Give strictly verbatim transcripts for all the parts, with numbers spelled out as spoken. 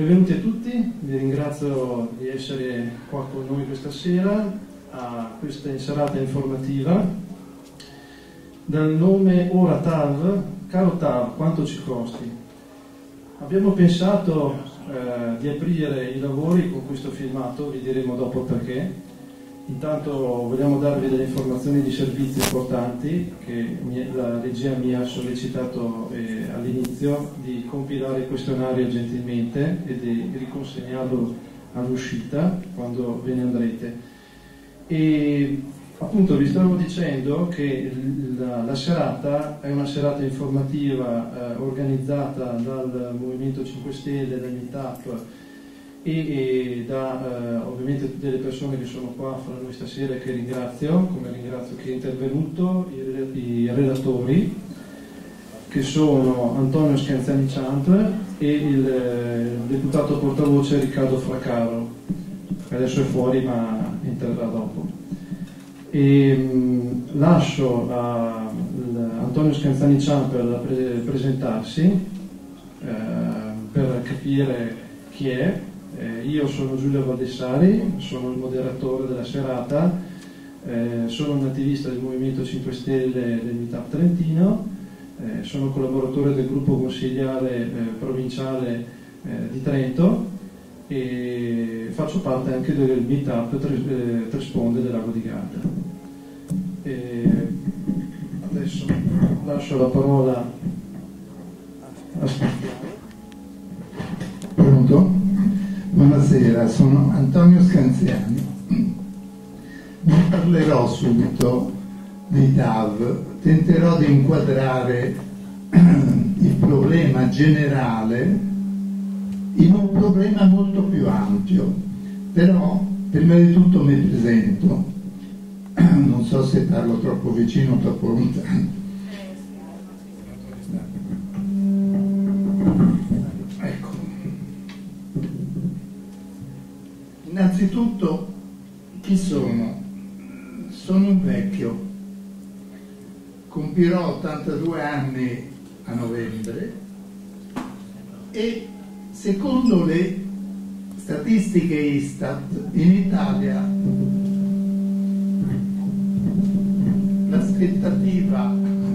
Benvenuti a tutti, vi ringrazio di essere qua con noi questa sera a questa serata informativa. Dal nome Ora TAV, caro TAV, quanto ci costi? Abbiamo pensato eh, di aprire i lavori con questo filmato, vi diremo dopo perché. Intanto vogliamo darvi delle informazioni di servizi importanti che la regia mi ha sollecitato eh, all'inizio di compilare il questionario gentilmente e di riconsegnarlo all'uscita quando ve ne andrete. E appunto vi stavo dicendo che la, la serata è una serata informativa eh, organizzata dal Movimento cinque Stelle, dal Meetup e, e da eh, ovviamente tutte le persone che sono qua fra noi stasera, che ringrazio, come ringrazio chi è intervenuto, i, i relatori che sono Antonio Scanziani Ciamp e il eh, deputato portavoce Riccardo Fraccaro, che adesso è fuori ma entrerà dopo. E, mh, lascio a, a Antonio Scanziani Ciamp per pre presentarsi eh, per capire chi è. Eh, io sono Giulio Valdessari, sono il moderatore della serata, eh, sono un attivista del Movimento cinque Stelle del Meetup Trentino, eh, sono collaboratore del gruppo consigliare eh, provinciale eh, di Trento e faccio parte anche del Meetup Tre, eh, Tresponde del Lago di Garda. E adesso lascio la parola a Stefano. Pronto? Buonasera, sono Antonio Scanziani. Ne parlerò subito dei T A V, tenterò di inquadrare il problema generale in un problema molto più ampio, però prima di tutto mi presento, non so se parlo troppo vicino o troppo lontano. Innanzitutto, chi sono? Sono un vecchio, compirò ottantadue anni a novembre e secondo le statistiche Istat in Italia l'aspettativa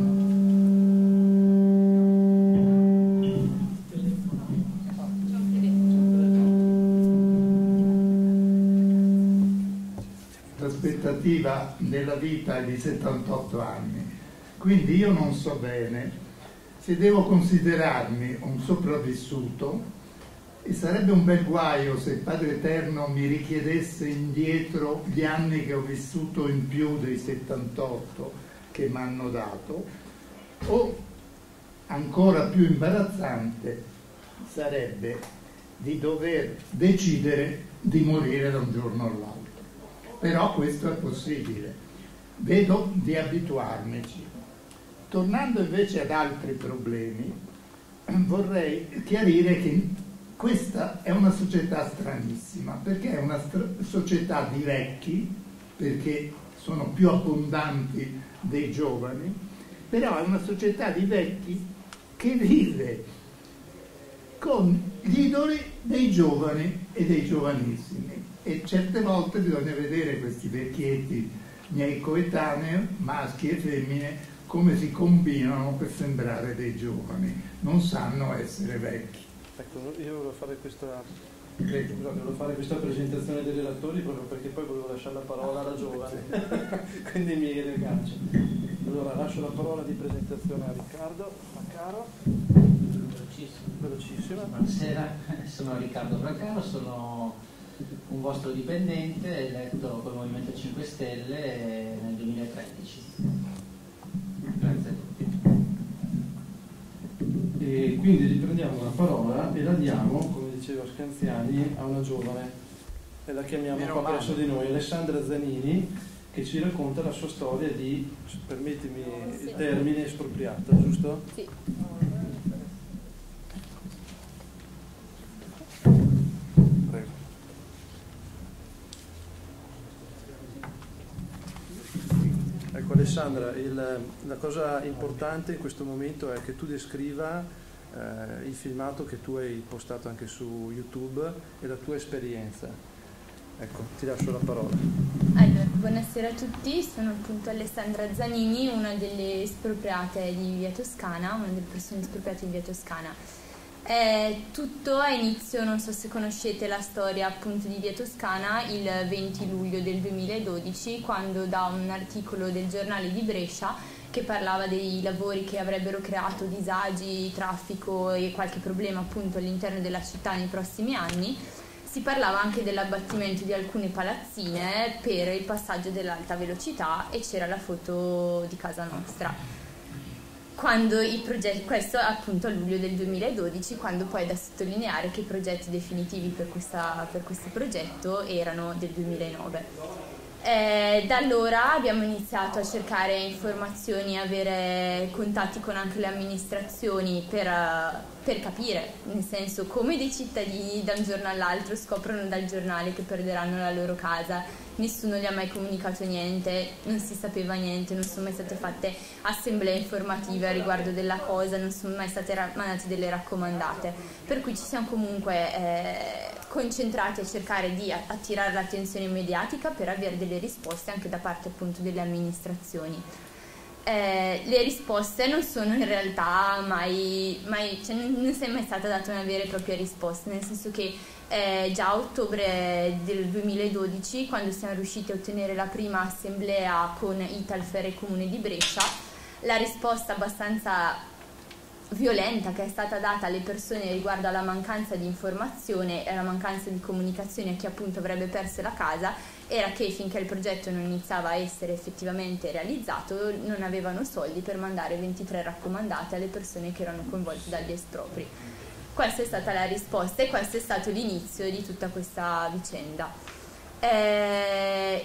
l'aspettativa della vita è di settantotto anni, quindi io non so bene se devo considerarmi un sopravvissuto, e sarebbe un bel guaio se il Padre Eterno mi richiedesse indietro gli anni che ho vissuto in più dei settantotto che mi hanno dato, o ancora più imbarazzante sarebbe di dover decidere di morire da un giorno all'altro. Però questo è possibile, vedo di abituarmici. Tornando invece ad altri problemi, vorrei chiarire che questa è una società stranissima, perché è una società di vecchi, perché sono più abbondanti dei giovani, però è una società di vecchi che vive con gli idoli dei giovani e dei giovanissimi. E certe volte bisogna vedere questi vecchietti miei coetanei, maschi e femmine, come si combinano per sembrare dei giovani. Non sanno essere vecchi. Ecco, io volevo fare questa, Prego, volevo fare questa presentazione dei relatori proprio perché poi volevo lasciare la parola alla giovane, quindi mi riaggancio. Allora lascio la parola di presentazione a Riccardo Fraccaro. Velocissimo. Velocissima. Buonasera, sono Riccardo Fraccaro, sono un vostro dipendente eletto col Movimento cinque Stelle nel duemilatredici. Grazie a tutti. E quindi riprendiamo la parola e la diamo, come diceva Scanziani, a una giovane, e la chiamiamo qua presso di noi, Alessandra Zanini, che ci racconta la sua storia di, permettimi il termine, espropriata, giusto? Sì. Ecco Alessandra, il, la cosa importante in questo momento è che tu descriva eh, il filmato che tu hai postato anche su YouTube e la tua esperienza. Ecco, ti lascio la parola. Allora, buonasera a tutti, sono appunto Alessandra Zanini, una delle espropriate di Via Toscana, una delle persone espropriate di Via Toscana. Eh, tutto a inizio, non so se conoscete la storia appunto di Via Toscana, il venti luglio del duemiladodici, quando da un articolo del giornale di Brescia che parlava dei lavori che avrebbero creato disagi, traffico e qualche problema appunto all'interno della città nei prossimi anni, si parlava anche dell'abbattimento di alcune palazzine per il passaggio dell'alta velocità e c'era la foto di casa nostra. Quando i progetti, questo appunto a luglio del duemiladodici, quando poi è da sottolineare che i progetti definitivi per, questa, per questo progetto erano del duemilanove. Eh, da allora abbiamo iniziato a cercare informazioni, avere contatti con anche le amministrazioni per, per capire, nel senso, come dei cittadini da un giorno all'altro scoprono dal giornale che perderanno la loro casa. Nessuno gli ha mai comunicato niente, non si sapeva niente, non sono mai state fatte assemblee informative a riguardo della cosa, non sono mai state mandate delle raccomandate, per cui ci siamo comunque eh, concentrati a cercare di attirare l'attenzione mediatica per avere delle risposte anche da parte appunto delle amministrazioni. Eh, le risposte non sono in realtà mai, mai cioè non, non si è mai stata data una vera e propria risposta, nel senso che eh, già a ottobre del duemiladodici, quando siamo riusciti a ottenere la prima assemblea con Italfer e Comune di Brescia, la risposta abbastanza violenta che è stata data alle persone riguardo alla mancanza di informazione e alla mancanza di comunicazione a chi appunto avrebbe perso la casa era che finché il progetto non iniziava a essere effettivamente realizzato non avevano soldi per mandare ventitré raccomandate alle persone che erano coinvolte dagli espropri. Questa è stata la risposta e questo è stato l'inizio di tutta questa vicenda. Eh,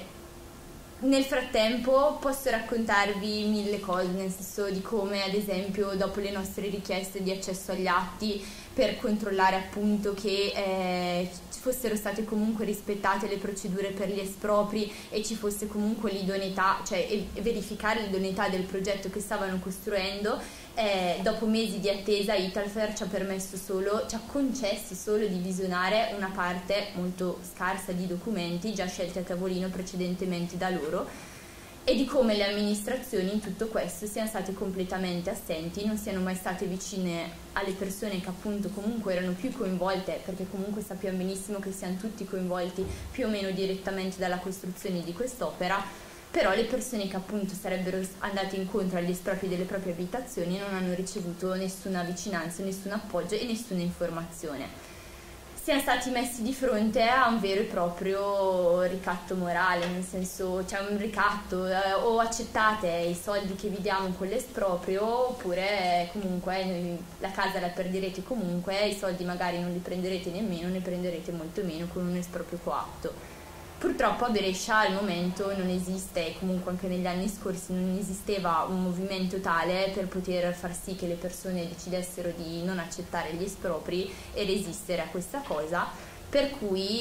Nel frattempo posso raccontarvi mille cose, nel senso di come ad esempio dopo le nostre richieste di accesso agli atti per controllare appunto che eh, ci fossero state comunque rispettate le procedure per gli espropri e ci fosse comunque l'idoneità, cioè e verificare l'idoneità del progetto che stavano costruendo, eh, dopo mesi di attesa Italfer ci ha permesso solo, ci ha concessi solo di visionare una parte molto scarsa di documenti già scelti a tavolino precedentemente da loro, e di come le amministrazioni in tutto questo siano state completamente assenti, non siano mai state vicine alle persone che appunto comunque erano più coinvolte, perché comunque sappiamo benissimo che siamo tutti coinvolti più o meno direttamente dalla costruzione di quest'opera, però le persone che appunto sarebbero andate incontro agli espropri delle proprie abitazioni non hanno ricevuto nessuna vicinanza, nessun appoggio e nessuna informazione. Siamo stati messi di fronte a un vero e proprio ricatto morale, nel senso c'è un ricatto, eh, o accettate i soldi che vi diamo con l'esproprio oppure comunque noi, la casa la perderete comunque, i soldi magari non li prenderete nemmeno, ne prenderete molto meno con un esproprio coatto. Purtroppo a Brescia al momento non esiste, e comunque anche negli anni scorsi non esisteva un movimento tale per poter far sì che le persone decidessero di non accettare gli espropri e resistere a questa cosa, per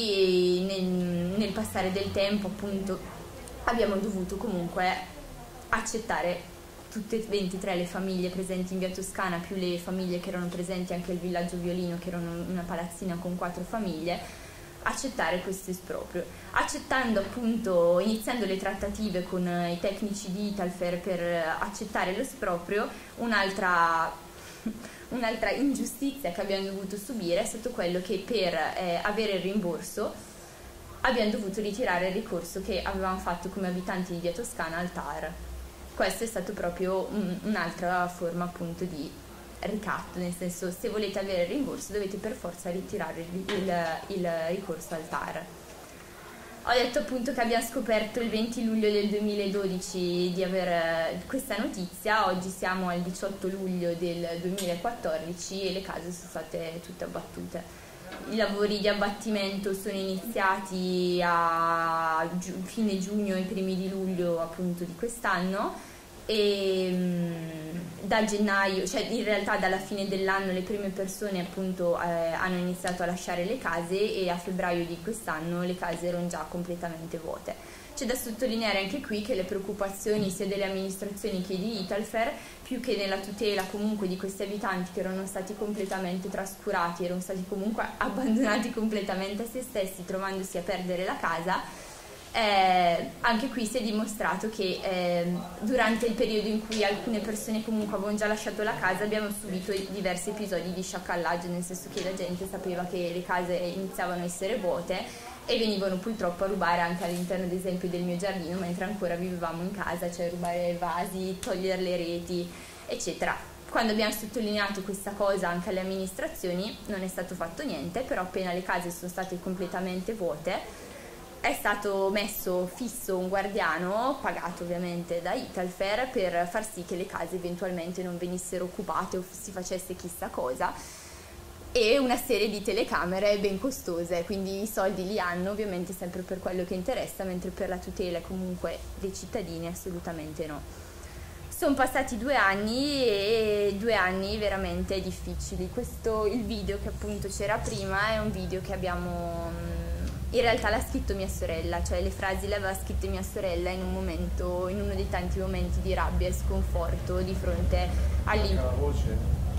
cui nel, nel passare del tempo appunto abbiamo dovuto comunque accettare tutte e ventitré le famiglie presenti in Via Toscana, più le famiglie che erano presenti anche al villaggio Violino, che erano una palazzina con quattro famiglie, accettare questo esproprio, accettando appunto, iniziando le trattative con i tecnici di Italfer per accettare lo esproprio. Un'altra un'altra ingiustizia che abbiamo dovuto subire è stato quello che per eh, avere il rimborso abbiamo dovuto ritirare il ricorso che avevamo fatto come abitanti di Via Toscana al T A R. Questo è stato proprio un, un'altra forma appunto di ricatto, nel senso, se volete avere il rimborso dovete per forza ritirare il, il, il ricorso al T A R. Ho detto appunto che abbiamo scoperto il venti luglio del duemiladodici di avere questa notizia, oggi siamo al diciotto luglio del duemilaquattordici e le case sono state tutte abbattute. I lavori di abbattimento sono iniziati a giu- fine giugno e primi di luglio appunto di quest'anno, e da gennaio, cioè in realtà dalla fine dell'anno le prime persone appunto eh, hanno iniziato a lasciare le case e a febbraio di quest'anno le case erano già completamente vuote. C'è da sottolineare anche qui che le preoccupazioni sia delle amministrazioni che di Italfer, più che nella tutela comunque di questi abitanti che erano stati completamente trascurati, erano stati comunque abbandonati completamente a se stessi, trovandosi a perdere la casa, eh, anche qui si è dimostrato che eh, durante il periodo in cui alcune persone comunque avevano già lasciato la casa abbiamo subito diversi episodi di sciacallaggio, nel senso che la gente sapeva che le case iniziavano a essere vuote e venivano purtroppo a rubare anche all'interno ad esempio del mio giardino mentre ancora vivevamo in casa, cioè rubare vasi, togliere le reti eccetera. Quando abbiamo sottolineato questa cosa anche alle amministrazioni non è stato fatto niente, però appena le case sono state completamente vuote è stato messo fisso un guardiano, pagato ovviamente da Italfer, per far sì che le case eventualmente non venissero occupate o si facesse chissà cosa, e una serie di telecamere ben costose, quindi i soldi li hanno ovviamente sempre per quello che interessa, mentre per la tutela comunque dei cittadini assolutamente no. Sono passati due anni e due anni veramente difficili. Questo, il video che appunto c'era prima, è un video che abbiamo... In realtà l'ha scritto mia sorella, cioè le frasi le aveva scritte mia sorella in un momento, in uno dei tanti momenti di rabbia e sconforto di fronte all'impotenza.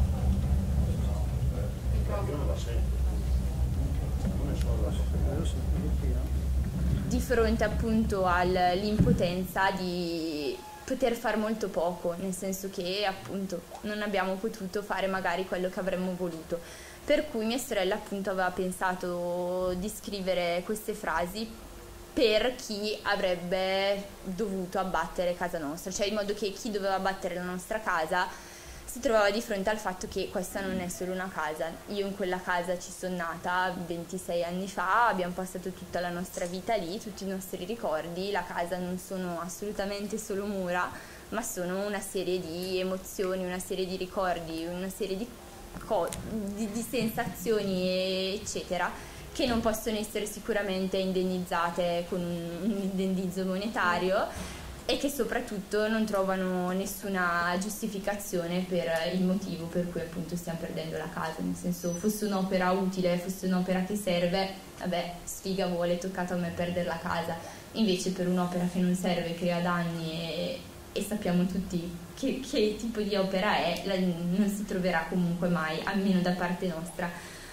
Di fronte appunto all'impotenza di poter fare molto poco, nel senso che appunto non abbiamo potuto fare magari quello che avremmo voluto. Per cui mia sorella appunto aveva pensato di scrivere queste frasi per chi avrebbe dovuto abbattere casa nostra, cioè in modo che chi doveva abbattere la nostra casa si trovava di fronte al fatto che questa non è solo una casa. Io in quella casa ci sono nata ventisei anni fa, abbiamo passato tutta la nostra vita lì, tutti i nostri ricordi. La casa non sono assolutamente solo mura, ma sono una serie di emozioni, una serie di ricordi, una serie di Di, di sensazioni eccetera, che non possono essere sicuramente indennizzate con un, un indennizzo monetario e che soprattutto non trovano nessuna giustificazione per il motivo per cui appunto stiamo perdendo la casa. Nel senso, fosse un'opera utile, fosse un'opera che serve, vabbè, sfiga vuole, è toccato a me perdere la casa. Invece per un'opera che non serve, crea danni e, e sappiamo tutti che, che tipo di opera è, la, non si troverà comunque mai, almeno da parte nostra,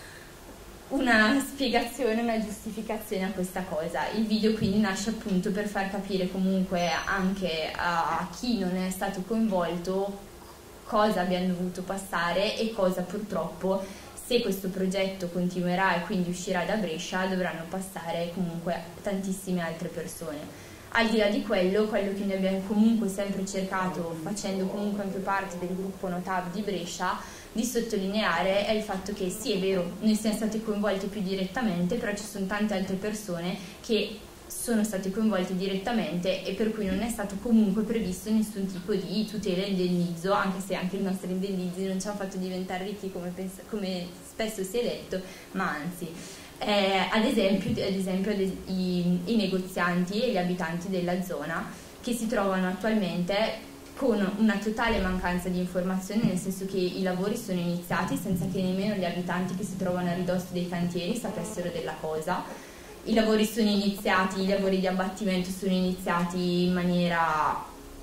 una spiegazione, una giustificazione a questa cosa. Il video quindi nasce appunto per far capire comunque anche a chi non è stato coinvolto cosa abbiamo dovuto passare e cosa purtroppo, se questo progetto continuerà e quindi uscirà da Brescia, dovranno passare comunque tantissime altre persone. Al di là di quello, quello che noi abbiamo comunque sempre cercato, facendo comunque anche parte del gruppo Notav di Brescia, di sottolineare è il fatto che sì, è vero, noi siamo stati coinvolti più direttamente, però ci sono tante altre persone che sono state coinvolte direttamente e per cui non è stato comunque previsto nessun tipo di tutela e indennizzo, anche se anche i nostri indennizi non ci hanno fatto diventare ricchi come, come spesso si è detto, ma anzi. Eh, ad esempio, ad esempio i, i negozianti e gli abitanti della zona che si trovano attualmente con una totale mancanza di informazioni, nel senso che i lavori sono iniziati senza che nemmeno gli abitanti che si trovano a ridosso dei cantieri sapessero della cosa. I lavori sono iniziati, i lavori di abbattimento sono iniziati in maniera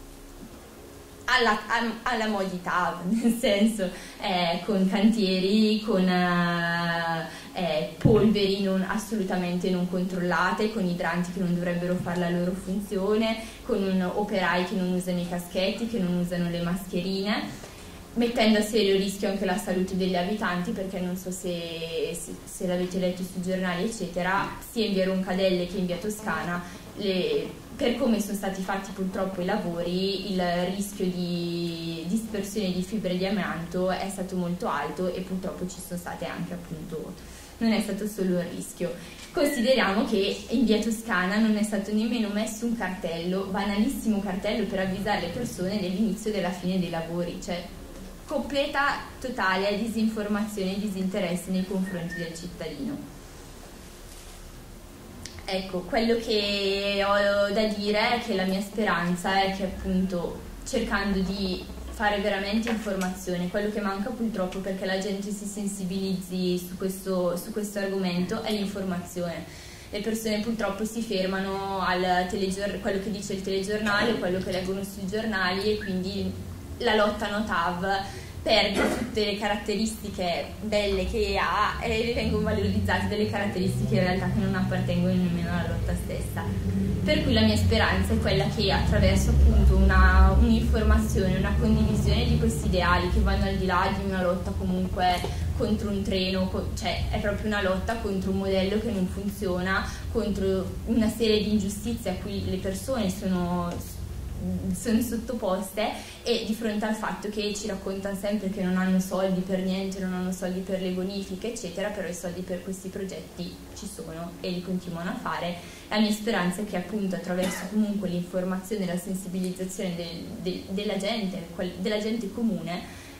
alla, alla modità, nel senso eh, con cantieri, con eh, eh, polveri non, assolutamente non controllate, con idranti che non dovrebbero fare la loro funzione, con un, operai che non usano i caschetti, che non usano le mascherine, mettendo a serio rischio anche la salute degli abitanti, perché non so se, se, se l'avete letto sui giornali eccetera, sia in via Roncadelle che in via Toscana, le, per come sono stati fatti purtroppo i lavori, il rischio di dispersione di fibre di amianto è stato molto alto e purtroppo ci sono state anche appunto, non è stato solo un rischio. Consideriamo che in via Toscana non è stato nemmeno messo un cartello, banalissimo cartello per avvisare le persone dell'inizio e della fine dei lavori, cioè completa, totale disinformazione e disinteresse nei confronti del cittadino. Ecco, quello che ho da dire è che la mia speranza è che appunto cercando di fare veramente informazione. Quello che manca purtroppo perché la gente si sensibilizzi su questo, su questo argomento è l'informazione. Le persone purtroppo si fermano al telegior- quello che dice il telegiornale, quello che leggono sui giornali, e quindi la lotta no T A V perde tutte le caratteristiche belle che ha e vengono valorizzate delle caratteristiche in realtà che non appartengono nemmeno alla lotta stessa. Per cui la mia speranza è quella che attraverso appunto una, un'informazione, una condivisione di questi ideali che vanno al di là di una lotta comunque contro un treno, cioè è proprio una lotta contro un modello che non funziona, contro una serie di ingiustizie a cui le persone sono sono sottoposte, e di fronte al fatto che ci raccontano sempre che non hanno soldi per niente, non hanno soldi per le bonifiche eccetera, però i soldi per questi progetti ci sono e li continuano a fare. La mia speranza è che appunto attraverso comunque l'informazione e la sensibilizzazione del, del, della gente, della gente comune,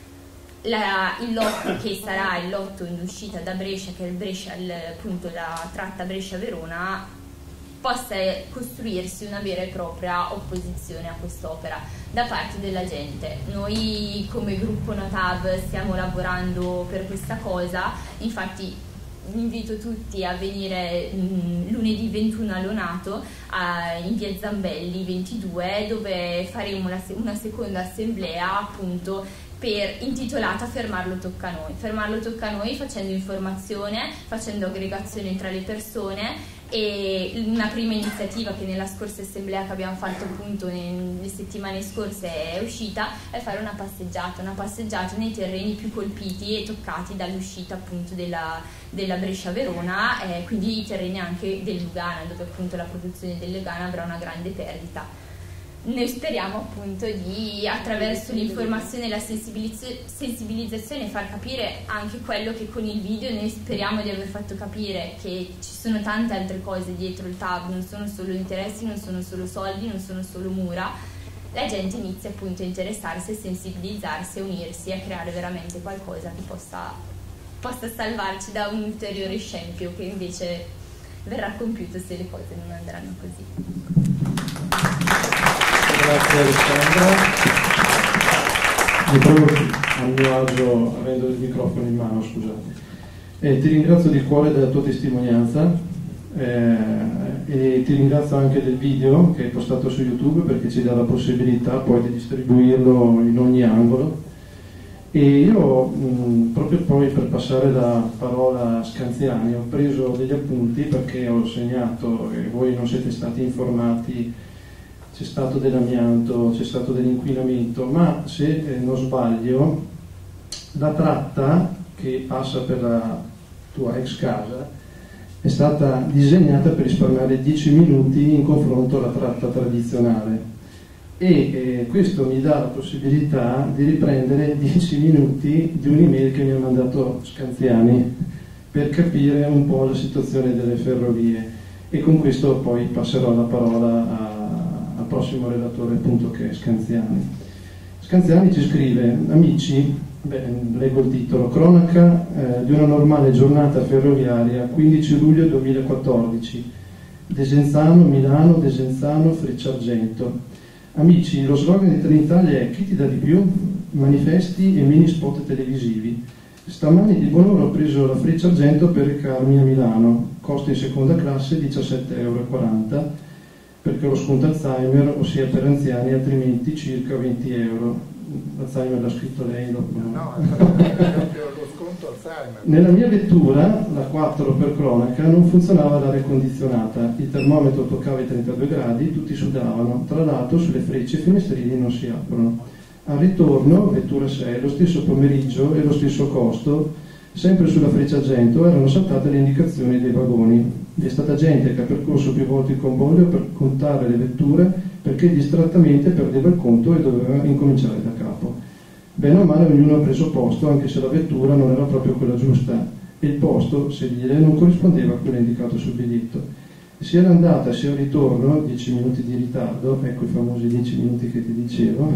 la, il lotto che sarà il lotto in uscita da Brescia, che è il Brescia, il, appunto la tratta Brescia-Verona, possa costruirsi una vera e propria opposizione a quest'opera da parte della gente. Noi come gruppo No T A V stiamo lavorando per questa cosa, infatti invito tutti a venire mh, lunedì ventuno a Lonato, a, in via Zambelli ventidue, dove faremo la, una seconda assemblea appunto per, intitolata Fermarlo tocca a noi. Fermarlo tocca a noi facendo informazione, facendo aggregazione tra le persone. E una prima iniziativa che nella scorsa assemblea che abbiamo fatto appunto nelle settimane scorse è uscita, è fare una passeggiata, una passeggiata nei terreni più colpiti e toccati dall'uscita appunto della, della Brescia-Verona, eh, quindi i terreni anche del Lugana, dove appunto la produzione del Lugana avrà una grande perdita. Noi speriamo appunto di, attraverso l'informazione e la sensibilizzazione, far capire anche quello che con il video noi speriamo di aver fatto capire, che ci sono tante altre cose dietro il T A V, non sono solo interessi, non sono solo soldi, non sono solo mura. La gente inizia appunto a interessarsi, a sensibilizzarsi, a unirsi, a creare veramente qualcosa che possa, possa salvarci da un ulteriore scempio che invece verrà compiuto se le cose non andranno così. Grazie Alessandra, mi trovo a mio agio avendo il microfono in mano, scusate. E ti ringrazio di cuore della tua testimonianza eh, e ti ringrazio anche del video che hai postato su YouTube, perché ci dà la possibilità poi di distribuirlo in ogni angolo. E io mh, proprio poi per passare la parola a Scanziani ho preso degli appunti, perché ho segnato e voi non siete stati informati. C'è stato dell'amianto, c'è stato dell'inquinamento, ma se eh, non sbaglio la tratta che passa per la tua ex casa è stata disegnata per risparmiare dieci minuti in confronto alla tratta tradizionale, e eh, questo mi dà la possibilità di riprendere dieci minuti di un'email che mi ha mandato Scanziani per capire un po' la situazione delle ferrovie, e con questo poi passerò la parola a al prossimo relatore appunto, che è Scanziani. Scanziani ci scrive: amici, beh, leggo il titolo, cronaca eh, di una normale giornata ferroviaria, quindici luglio duemilaquattordici, Desenzano, Milano, Desenzano, Frecciargento. Amici, lo slogan di Trenitalia è chi ti dà di più? Manifesti e mini spot televisivi. Stamani di buon'ora ho preso la Frecciargento per recarmi a Milano, costo in seconda classe diciassette virgola quaranta euro, perché lo sconto Alzheimer, ossia per anziani, altrimenti circa venti euro. Alzheimer l'ha scritto lei dopo. No, no, è proprio lo sconto Alzheimer. Nella mia vettura, la quattro per cronaca, non funzionava l'aria condizionata, il termometro toccava i trentadue gradi, tutti sudavano, tra l'altro sulle frecce i finestrini non si aprono. Al ritorno, vettura sei, lo stesso pomeriggio e lo stesso costo, sempre sulla Frecciargento erano saltate le indicazioni dei vagoni. Vi è stata gente che ha percorso più volte il convoglio per contare le vetture, perché distrattamente perdeva il conto e doveva incominciare da capo. Bene o male ognuno ha preso posto, anche se la vettura non era proprio quella giusta e il posto sedile non corrispondeva a quello indicato sul biglietto. Sia l'andata sia il ritorno, dieci minuti di ritardo, ecco i famosi dieci minuti che ti dicevo,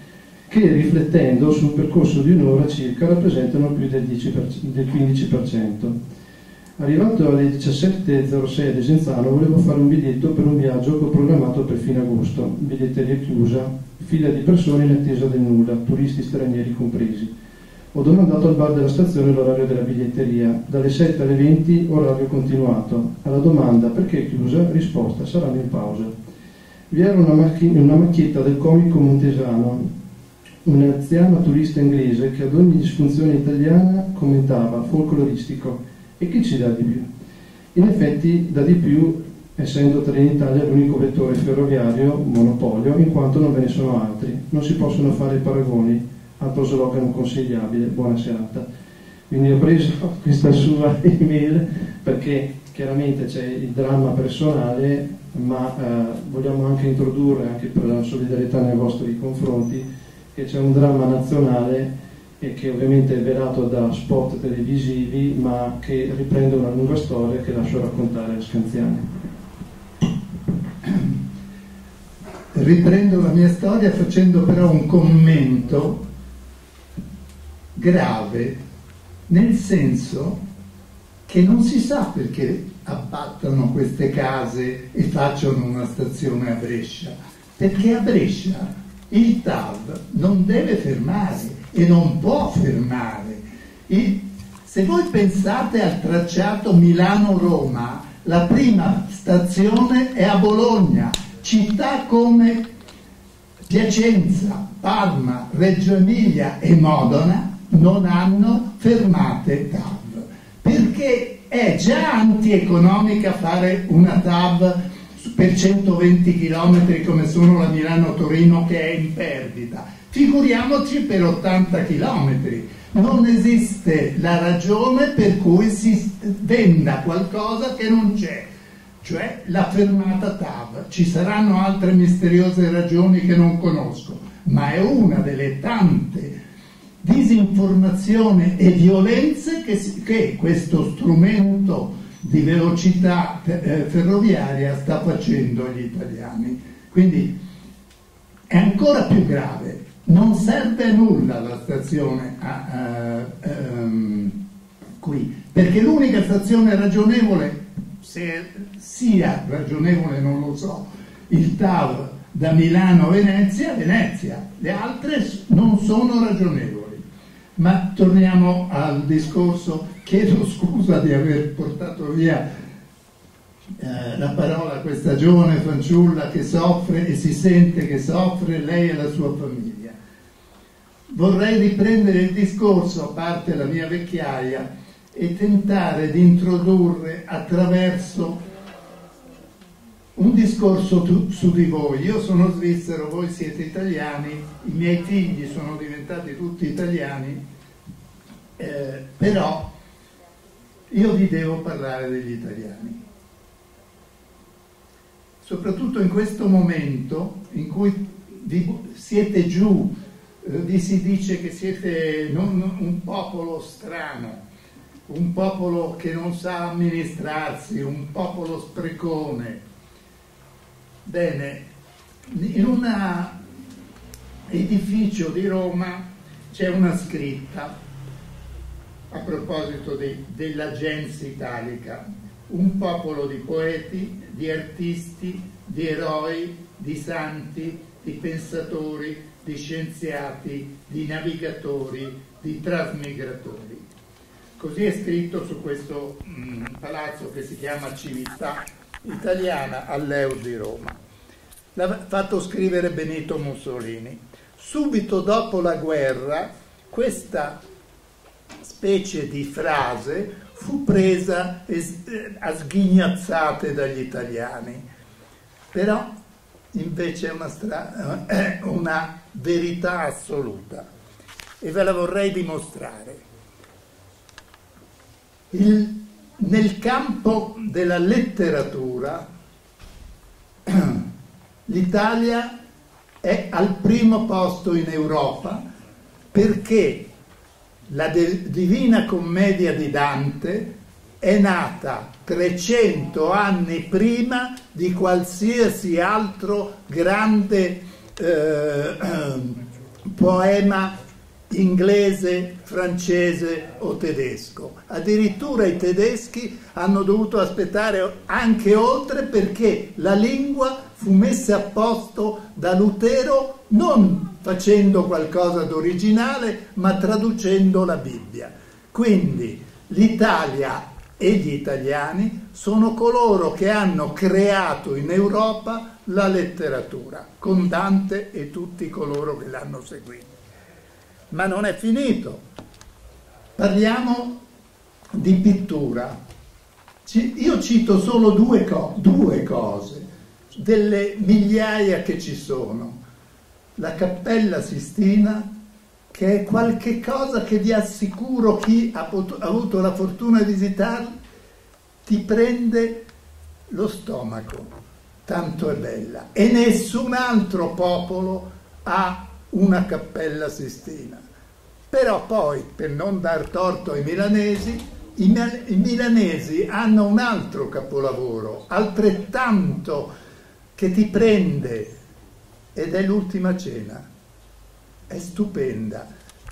che riflettendo su un percorso di un'ora circa rappresentano più del, dieci per cento, del quindici per cento. Arrivato alle diciassette e zero sei a Desenzano volevo fare un biglietto per un viaggio che ho programmato per fine agosto, biglietteria chiusa, fila di persone in attesa del nulla, turisti stranieri compresi. Ho domandato al bar della stazione l'orario della biglietteria, dalle sette alle venti orario continuato. Alla domanda perché è chiusa, risposta saranno in pausa. Vi era una, macch- una macchietta del comico montesano, un'anziana turista inglese che ad ogni disfunzione italiana commentava folcloristico. E chi ci dà di più? In effetti dà di più, essendo Trenitalia l'unico vettore ferroviario monopolio, in quanto non ve ne sono altri. Non si possono fare paragoni, altro slogan consigliabile, buona serata. Quindi ho preso questa sua email perché chiaramente c'è il dramma personale, ma eh, vogliamo anche introdurre, anche per la solidarietà nei vostri confronti, che c'è un dramma nazionale e che ovviamente è velato da spot televisivi, ma che riprende una lunga storia che lascio raccontare a Scanziani. Riprendo la mia storia facendo però un commento grave, nel senso che non si sa perché abbattano queste case e facciano una stazione a Brescia, perché a Brescia il T A V non deve fermare e non può fermare. E se voi pensate al tracciato Milano-Roma, la prima stazione è a Bologna. Città come Piacenza, Parma, Reggio Emilia e Modena non hanno fermate T A V, perché è già antieconomica fare una T A V per centoventi chilometri come sono la Milano-Torino, che è in perdita. Figuriamoci per ottanta chilometri. Non esiste la ragione per cui si venda qualcosa che non c'è, cioè la fermata T A V. Ci saranno altre misteriose ragioni che non conosco, ma è una delle tante disinformazioni e violenze che, che questo strumento di velocità eh, ferroviaria sta facendo agli italiani. Quindi è ancora più grave. Non serve a nulla la stazione a, uh, um, qui, perché l'unica stazione ragionevole, se sia ragionevole non lo so, il T A V da Milano a Venezia, Venezia, le altre non sono ragionevoli. Ma torniamo al discorso, chiedo scusa di aver portato via eh, la parola a questa giovane fanciulla che soffre e si sente che soffre, lei e la sua famiglia. Vorrei riprendere il discorso, a parte la mia vecchiaia, e tentare di introdurre attraverso un discorso tu, su di voi. Io sono svizzero, voi siete italiani, i miei figli sono diventati tutti italiani, eh, però io vi devo parlare degli italiani. Soprattutto in questo momento in cui vi, siete giù, eh, vi si dice che siete non, un popolo strano, un popolo che non sa amministrarsi, un popolo sprecone. Bene, in un edificio di Roma c'è una scritta a proposito de, dell'Agenza Italica: un popolo di poeti, di artisti, di eroi, di santi, di pensatori, di scienziati, di navigatori, di trasmigratori. Così è scritto su questo mh, palazzo che si chiama Civiltà Italiana all'Eur di Roma. L'ha fatto scrivere Benito Mussolini. Subito dopo la guerra questa specie di frase fu presa a sghignazzate dagli italiani, però invece è una, stra- è una verità assoluta e ve la vorrei dimostrare. Il, nel campo della letteratura l'Italia è al primo posto in Europa perché la de- Divina Commedia di Dante è nata trecento anni prima di qualsiasi altro grande eh, poema inglese, francese o tedesco. Addirittura i tedeschi hanno dovuto aspettare anche oltre, perché la lingua fu messa a posto da Lutero non facendo qualcosa d'originale, ma traducendo la Bibbia. Quindi l'Italia e gli italiani sono coloro che hanno creato in Europa la letteratura, con Dante e tutti coloro che l'hanno seguito. Ma non è finito. Parliamo di pittura. Io cito solo due, co- due cose, delle migliaia che ci sono. La Cappella Sistina, che è qualche cosa che vi assicuro, chi ha, pot- ha avuto la fortuna di visitarla, ti prende lo stomaco, tanto è bella. E nessun altro popolo ha una Cappella Sistina. Però poi, per non dar torto ai milanesi, i, i milanesi hanno un altro capolavoro, altrettanto che ti prende, ed è l'Ultima Cena. È stupenda.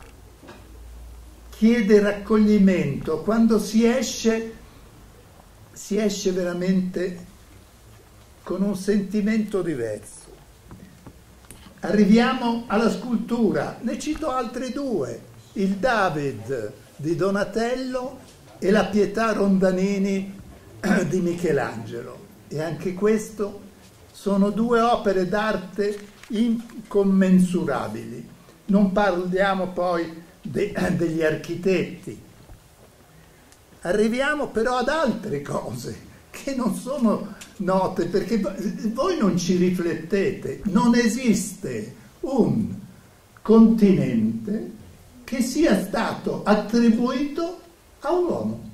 Chiede raccoglimento. Quando si esce, si esce veramente con un sentimento diverso. Arriviamo alla scultura. Ne cito altri due. Il David di Donatello e la Pietà Rondanini di Michelangelo. E anche questo sono due opere d'arte incommensurabili. Non parliamo poi de- degli architetti. Arriviamo però ad altre cose che non sono note, perché voi non ci riflettete. Non esiste un continente che sia stato attribuito a un uomo.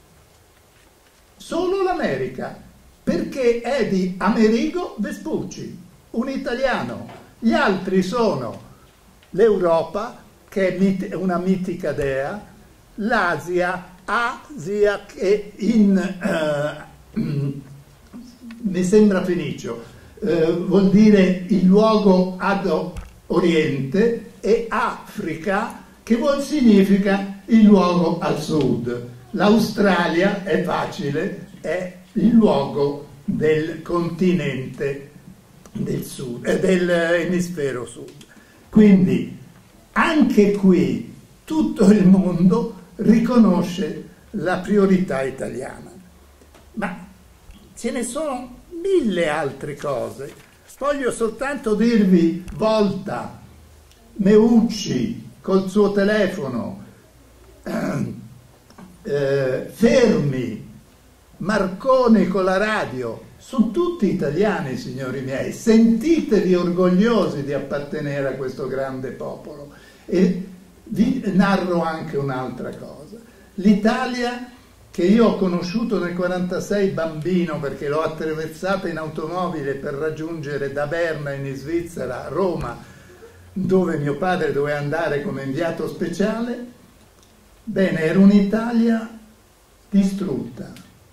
Solo l'America, perché è di Amerigo Vespucci, un italiano. Gli altri sono l'Europa, che è mit- una mitica dea, l'Asia, Asia, che in... Uh, mi sembra fenicio, uh, vuol dire il luogo ad oriente, e Africa, che vuol significa il luogo al sud. L'Australia, è facile, è il luogo del continente del sud, eh, dell'emisfero sud. Quindi anche qui tutto il mondo riconosce la priorità italiana. Ma ce ne sono mille altre cose. Voglio soltanto dirvi Volta, Meucci col suo telefono, eh, eh, Fermi, Marconi con la radio, sono tutti italiani, signori miei. Sentitevi orgogliosi di appartenere a questo grande popolo. E vi narro anche un'altra cosa. L'Italia, che io ho conosciuto nel quarantasei bambino, perché l'ho attraversata in automobile per raggiungere da Berna in Svizzera Roma, dove mio padre doveva andare come inviato speciale. Bene, era un'Italia distrutta.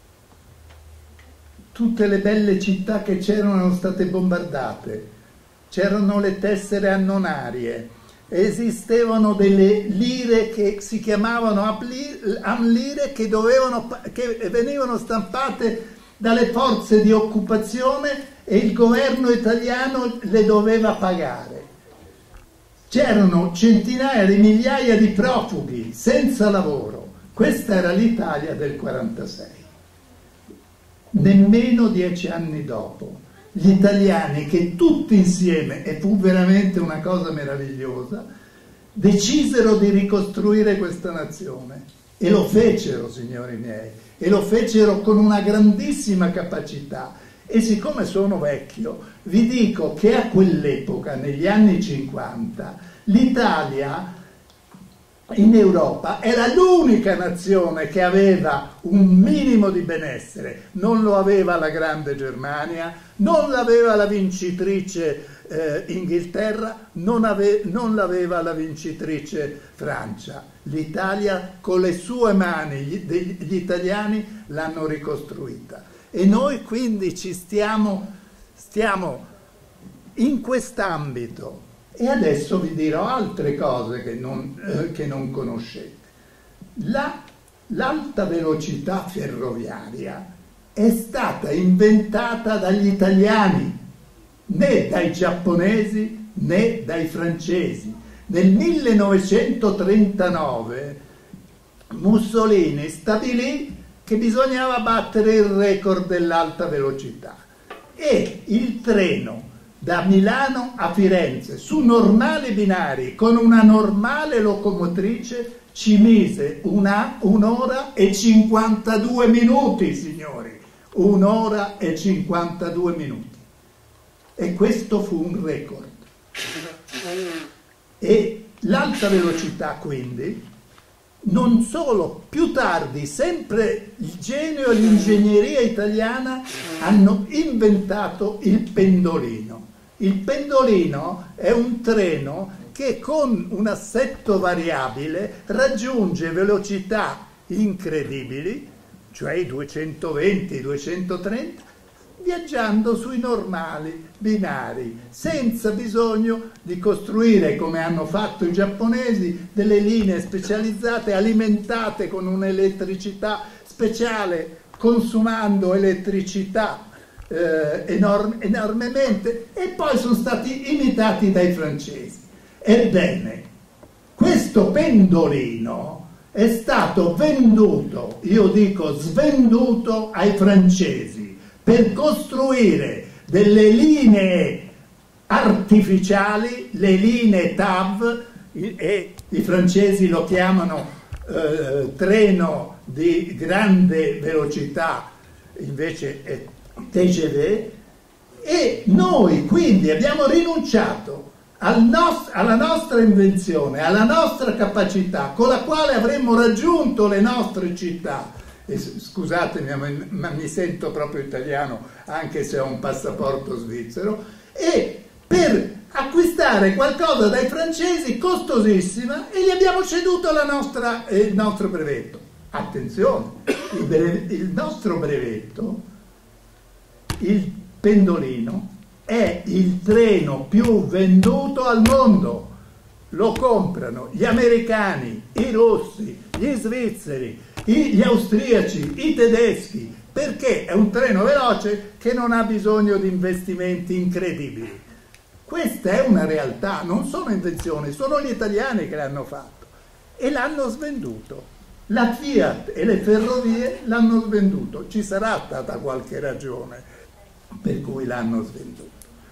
Tutte le belle città che c'erano erano state bombardate, c'erano le tessere annonarie, esistevano delle lire che si chiamavano amlire, che, dovevano, che venivano stampate dalle forze di occupazione e il governo italiano le doveva pagare. C'erano centinaia di migliaia di profughi senza lavoro. Questa era l'Italia del quarantasei. Nemmeno dieci anni dopo, gli italiani, che tutti insieme, e fu veramente una cosa meravigliosa, decisero di ricostruire questa nazione. E lo fecero, signori miei, e lo fecero con una grandissima capacità. E siccome sono vecchio, vi dico che a quell'epoca, negli anni cinquanta, l'Italia in Europa era l'unica nazione che aveva un minimo di benessere. Non lo aveva la grande Germania, non l'aveva la vincitrice eh, Inghilterra, non, ave- non l'aveva la vincitrice Francia. L'Italia con le sue mani, gli, gli italiani l'hanno ricostruita. E noi quindi ci stiamo, stiamo in quest'ambito E adesso vi dirò altre cose che non, eh, che non conoscete. La, l'alta velocità ferroviaria è stata inventata dagli italiani, né dai giapponesi né dai francesi. Nel millenovecentotrentanove Mussolini stabilì che bisognava battere il record dell'alta velocità e il treno da Milano a Firenze su normali binari con una normale locomotrice ci mise una, un'ora e cinquantadue minuti, signori, un'ora e cinquantadue minuti. E questo fu un record. E l'alta velocità, quindi, non solo, più tardi, sempre il genio e l'ingegneria italiana hanno inventato il pendolino. Il pendolino è un treno che con un assetto variabile raggiunge velocità incredibili, cioè i duecentoventi, duecentotrenta, viaggiando sui normali binari, senza bisogno di costruire, come hanno fatto i giapponesi, delle linee specializzate alimentate con un'elettricità speciale, consumando elettricità eh, enorme, enormemente, e poi sono stati imitati dai francesi. Ebbene, questo pendolino è stato venduto, io dico svenduto, ai francesi per costruire delle linee artificiali, le linee T A V, e i francesi lo chiamano eh, treno di grande velocità, invece è T G V, e noi quindi abbiamo rinunciato al nost- alla nostra invenzione, alla nostra capacità con la quale avremmo raggiunto le nostre città. E scusatemi, ma mi sento proprio italiano anche se ho un passaporto svizzero, e per acquistare qualcosa dai francesi costosissima, e gli abbiamo ceduto la nostra, eh, il nostro brevetto. Attenzione, il, brev- il nostro brevetto, il pendolino, è il treno più venduto al mondo. Lo comprano gli americani, i russi, gli svizzeri, gli austriaci, i tedeschi, perché è un treno veloce che non ha bisogno di investimenti incredibili. Questa è una realtà, non sono invenzioni, sono gli italiani che l'hanno fatto e l'hanno svenduto. La Fiat e le ferrovie l'hanno svenduto. Ci sarà stata qualche ragione per cui l'hanno svenduto.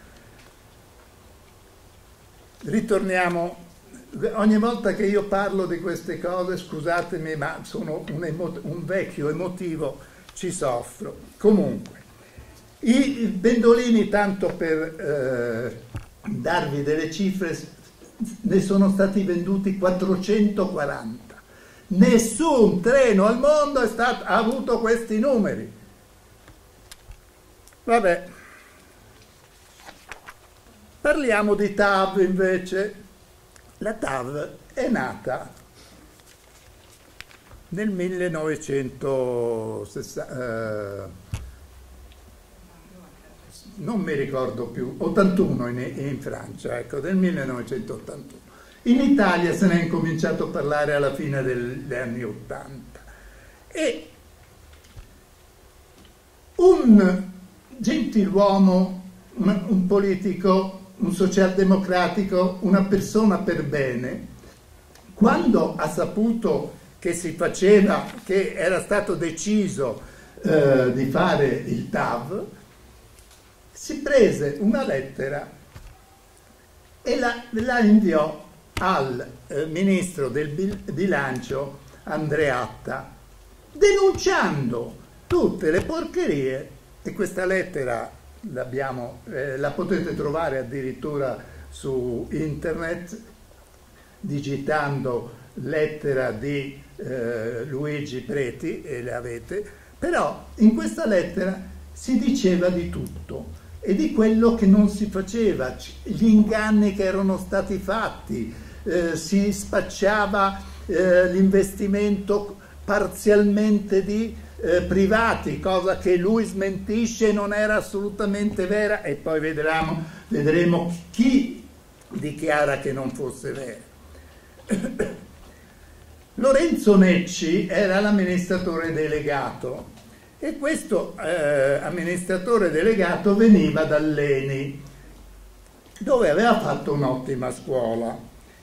Ritorniamo. Ogni volta che io parlo di queste cose, scusatemi, ma sono un, emo- un vecchio emotivo, ci soffro. Comunque, i pendolini, tanto per eh, darvi delle cifre, ne sono stati venduti quattrocentoquaranta. Nessun treno al mondo è stato, ha avuto questi numeri. Vabbè. Parliamo di T A V invece. La T A V è nata nel millenovecentosessanta, eh, non mi ricordo più, ottantuno in, in Francia, ecco, del millenovecentottantuno. In Italia se ne è incominciato a parlare alla fine degli anni ottanta. E un gentiluomo, un, un politico, un socialdemocratico, una persona per bene, quando ha saputo che si faceva, che era stato deciso eh, di fare il T A V, si prese una lettera e la, la inviò al eh, ministro del bilancio Andreatta, denunciando tutte le porcherie, e questa lettera l'abbiamo, eh, la potete trovare addirittura su internet digitando lettera di eh, Luigi Preti, e le avete. Però in questa lettera si diceva di tutto e di quello che non si faceva, gli inganni che erano stati fatti, eh, si spacciava eh, l'investimento parzialmente di eh, privati, cosa che lui smentisce, non era assolutamente vera, e poi vedremo, vedremo chi dichiara che non fosse vero. Lorenzo Necci era l'amministratore delegato e questo eh, amministratore delegato veniva dall'E N I, dove aveva fatto un'ottima scuola.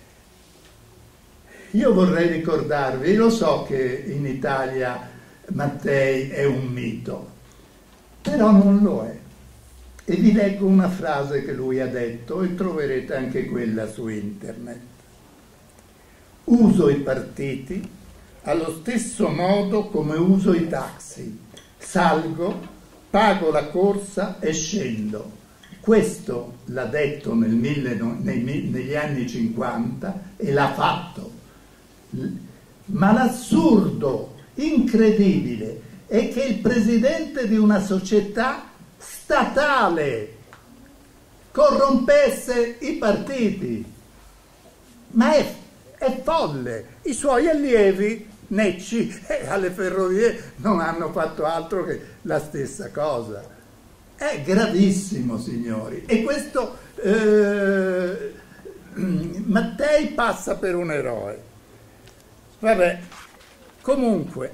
Io vorrei ricordarvi, lo so che in Italia Mattei è un mito, però non lo è. E vi leggo una frase che lui ha detto e troverete anche quella su internet. Uso i partiti allo stesso modo come uso i taxi. Salgo, pago la corsa e scendo. Questo l'ha detto nel mille, nei, negli anni cinquanta e l'ha fatto. Ma l'assurdo incredibile è che il presidente di una società statale corrompesse i partiti. Ma è, è folle. I suoi allievi, Necci, eh, alle ferrovie non hanno fatto altro che la stessa cosa. È gravissimo, signori. E questo eh, Mattei passa per un eroe. Vabbè, comunque,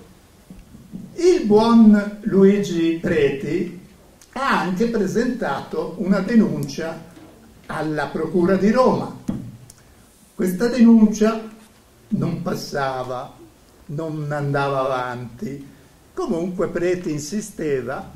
il buon Luigi Preti ha anche presentato una denuncia alla Procura di Roma. Questa denuncia non passava, non andava avanti. Comunque Preti insisteva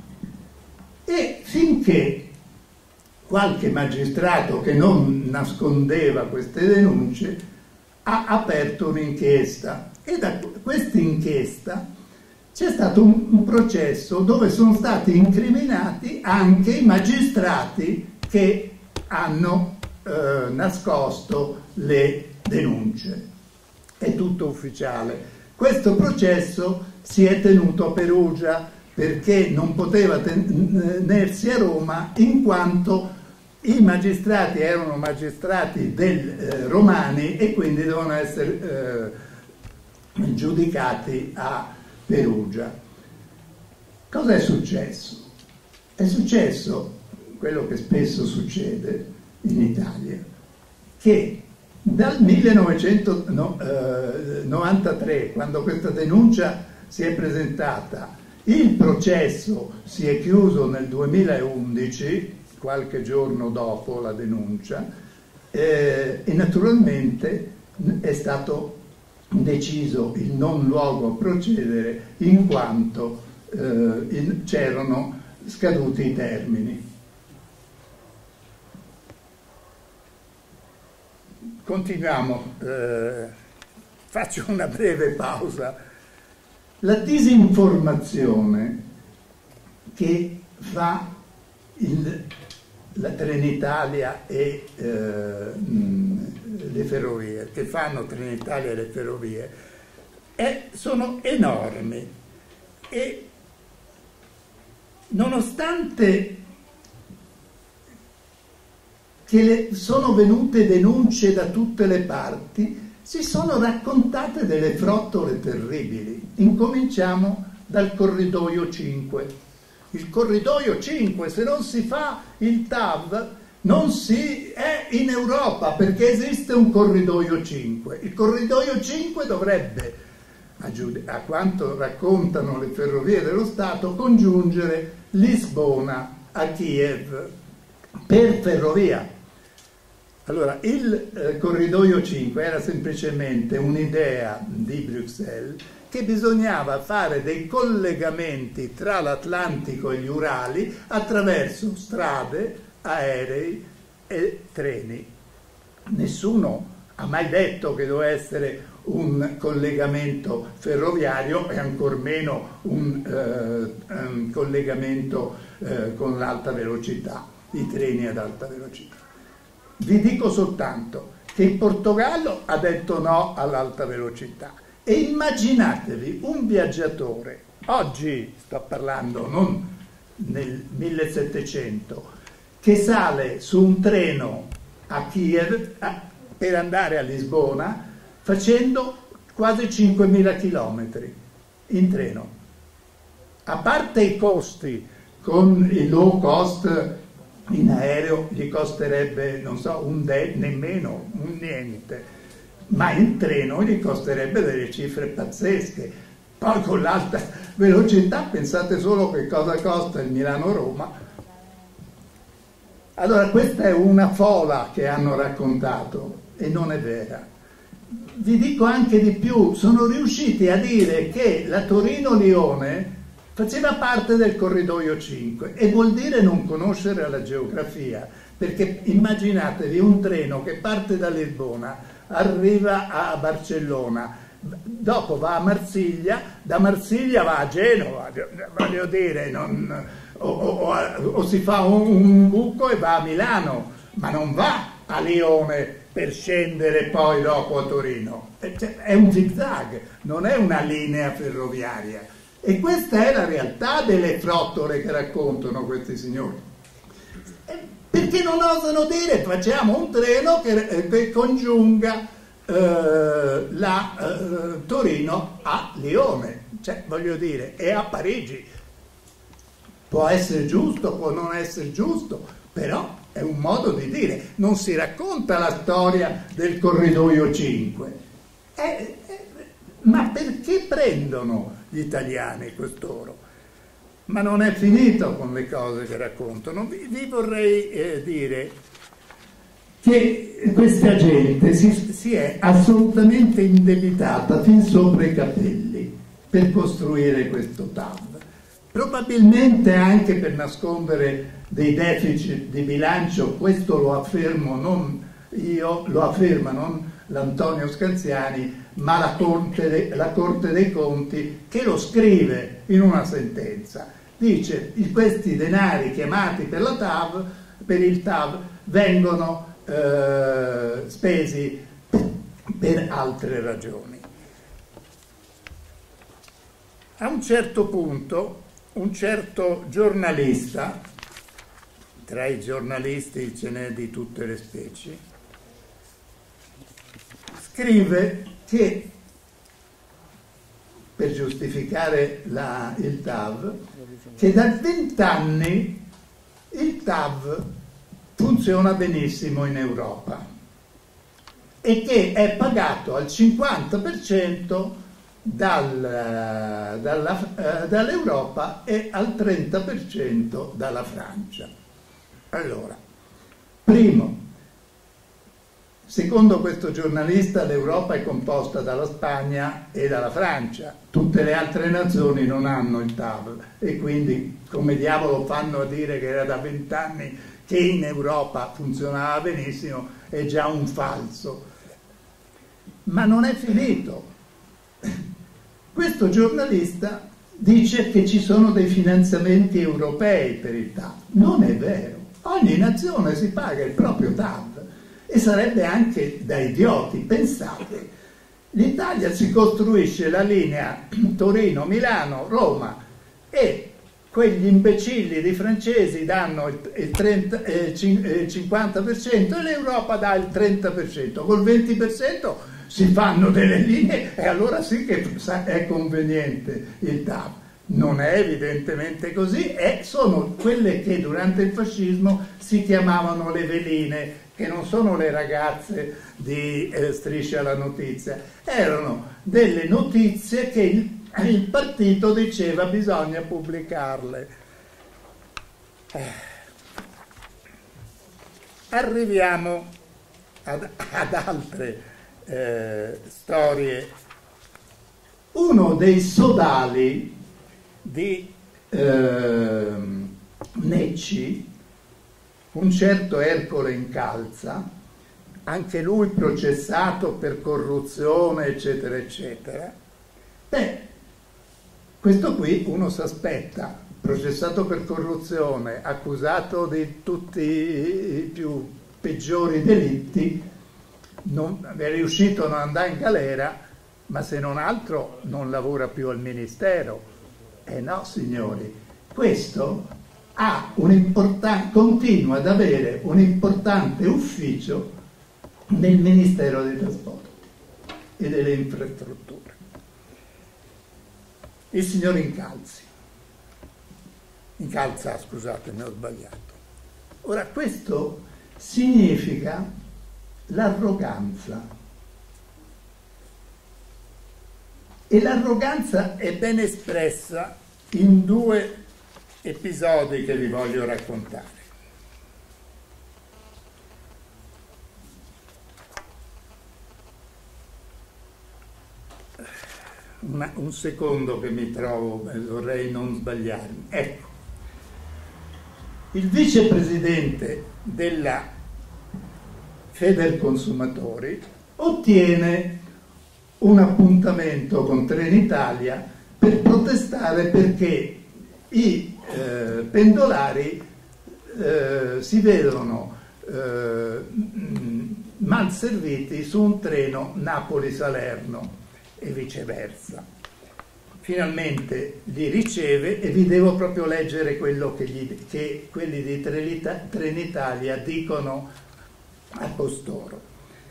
e finché qualche magistrato che non nascondeva queste denunce ha aperto un'inchiesta e da questa inchiesta c'è stato un, un processo dove sono stati incriminati anche i magistrati che hanno eh, nascosto le denunce. È tutto ufficiale. Questo processo si è tenuto a Perugia perché non poteva tenersi a Roma in quanto i magistrati erano magistrati del, eh, romani e quindi devono essere eh, giudicati a Perugia. Cosa è successo? È successo quello che spesso succede in Italia, che dal millenovecentonovantatré, quando questa denuncia si è presentata, il processo si è chiuso nel duemilaundici, qualche giorno dopo la denuncia, eh, e naturalmente è stato deciso il non luogo a procedere in quanto eh, c'erano scaduti i termini. Continuiamo, eh, faccio una breve pausa. La disinformazione che fa il, la Trenitalia e eh, le ferrovie, che fanno Trenitalia e le ferrovie, è, sono enormi e nonostante che le, sono venute denunce da tutte le parti, si sono raccontate delle frottole terribili. Incominciamo dal corridoio cinque. Il corridoio cinque, se non si fa il T A V, non si è in Europa perché esiste un corridoio cinque. Il corridoio cinque dovrebbe, a quanto raccontano le ferrovie dello Stato, congiungere Lisbona a Kiev per ferrovia. Allora, il eh, corridoio cinque era semplicemente un'idea di Bruxelles che bisognava fare dei collegamenti tra l'Atlantico e gli Urali attraverso strade, aerei e treni. Nessuno ha mai detto che doveva essere un collegamento ferroviario e ancor meno un, eh, un collegamento eh, con l'alta velocità, i treni ad alta velocità. Vi dico soltanto che il Portogallo ha detto no all'alta velocità e immaginatevi un viaggiatore, oggi sto parlando non nel millesettecento, che sale su un treno a Kiev a, per andare a Lisbona facendo quasi cinquemila chilometri in treno. A parte i costi con i low cost in aereo gli costerebbe, non so, un de, nemmeno un niente, ma in treno gli costerebbe delle cifre pazzesche. Poi con l'alta velocità pensate solo che cosa costa il Milano-Roma. Allora questa è una fola che hanno raccontato e non è vera. Vi dico anche di più, sono riusciti a dire che la Torino-Lione faceva parte del corridoio cinque e vuol dire non conoscere la geografia, perché immaginatevi un treno che parte da Lisbona, arriva a Barcellona, dopo va a Marsiglia, da Marsiglia va a Genova, voglio dire, non, o, o, o si fa un, un buco e va a Milano, ma non va a Lione per scendere poi dopo a Torino. È un zigzag, non è una linea ferroviaria. E questa è la realtà delle frottole che raccontano questi signori. Perché non osano dire facciamo un treno che, che congiunga eh, la eh, Torino a Lione, cioè voglio dire, e a Parigi. Può essere giusto, può non essere giusto, però è un modo di dire. Non si racconta la storia del corridoio cinque. Eh, eh, ma perché prendono gli italiani costoro? Ma non è finito con le cose che raccontano. Vi, vi vorrei eh, dire che questa gente si, si è assolutamente indebitata fin sopra i capelli per costruire questo T A V. Probabilmente anche per nascondere dei deficit di bilancio, questo lo affermo non io, lo afferma non l'Antonio Scanziani, ma la Corte, la Corte dei Conti, che lo scrive in una sentenza. Dice che questi denari chiamati per la T A V, per il T A V, vengono eh, spesi per altre ragioni. A un certo punto un certo giornalista, tra i giornalisti ce n'è di tutte le specie, scrive che per giustificare la, il T A V, che da vent'anni il T A V funziona benissimo in Europa e che è pagato al cinquanta per cento dal, dalla, dall'Europa e al trenta per cento dalla Francia. Allora, primo, secondo questo giornalista l'Europa è composta dalla Spagna e dalla Francia, tutte le altre nazioni non hanno il T A V e quindi come diavolo fanno a dire che era da vent'anni che in Europa funzionava benissimo? È già un falso. Ma non è finito. Questo giornalista dice che ci sono dei finanziamenti europei per il T A V. Non è vero. Ogni nazione si paga il proprio T A V e sarebbe anche da idioti. Pensate, l'Italia si costruisce la linea Torino, Milano, Roma e quegli imbecilli di francesi danno il, il, trenta, eh, il cinquanta per cento e l'Europa dà il trenta per cento. Col venti per cento si fanno delle linee e allora sì che è conveniente il T A V. Non è evidentemente così, e sono quelle che durante il fascismo si chiamavano le veline, che non sono le ragazze di eh, Striscia la Notizia, erano delle notizie che il, il partito diceva bisogna pubblicarle. Eh. Arriviamo ad, ad altre eh, storie. Uno dei sodali di eh, Necci, un certo Ercole Incalza, anche lui processato per corruzione eccetera eccetera. Beh, questo qui uno si aspetta, processato per corruzione, accusato di tutti i più peggiori delitti, non, è riuscito a non andare in galera, ma se non altro non lavora più al Ministero. Eh no, signori, questo ha un importante, continua ad avere un importante ufficio nel Ministero dei Trasporti e delle Infrastrutture. Il signor Incalzi, Incalza, scusate, mi ho sbagliato. Ora, questo significa l'arroganza. E l'arroganza è ben espressa in due episodi che vi voglio raccontare. Una, un secondo che mi trovo, vorrei non sbagliarmi. Ecco, il vicepresidente della Federconsumatori ottiene un appuntamento con Trenitalia per protestare perché i eh, pendolari eh, si vedono eh, mal serviti su un treno Napoli-Salerno e viceversa. Finalmente li riceve e vi devo proprio leggere quello che, gli, che quelli di Trenitalia dicono a costoro.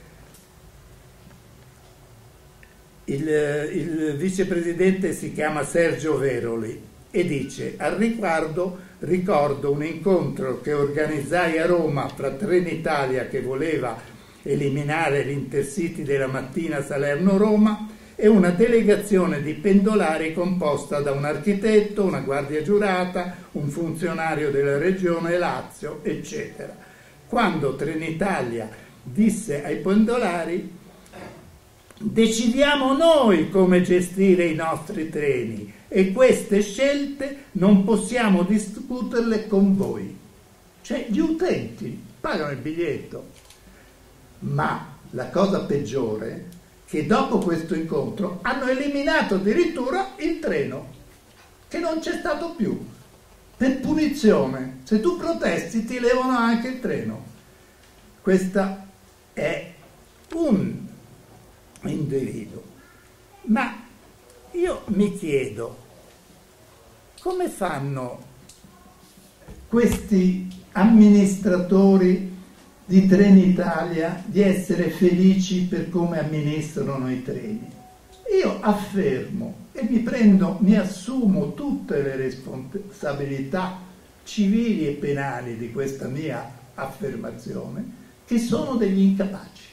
Il, il vicepresidente si chiama Sergio Veroli e dice: al riguardo ricordo un incontro che organizzai a Roma fra Trenitalia, che voleva eliminare l'Intercity della mattina Salerno-Roma, e una delegazione di pendolari composta da un architetto, una guardia giurata, un funzionario della regione Lazio, eccetera. Quando Trenitalia disse ai pendolari: decidiamo noi come gestire i nostri treni e queste scelte non possiamo discuterle con voi. Cioè gli utenti pagano il biglietto. Ma la cosa peggiore è che dopo questo incontro hanno eliminato addirittura il treno, che non c'è stato più, per punizione. Se tu protesti ti levano anche il treno. Questo è un individuo. Ma io mi chiedo, come fanno questi amministratori di Trenitalia di essere felici per come amministrano i treni? Io affermo e mi prendo, mi assumo tutte le responsabilità civili e penali di questa mia affermazione, che sono degli incapaci.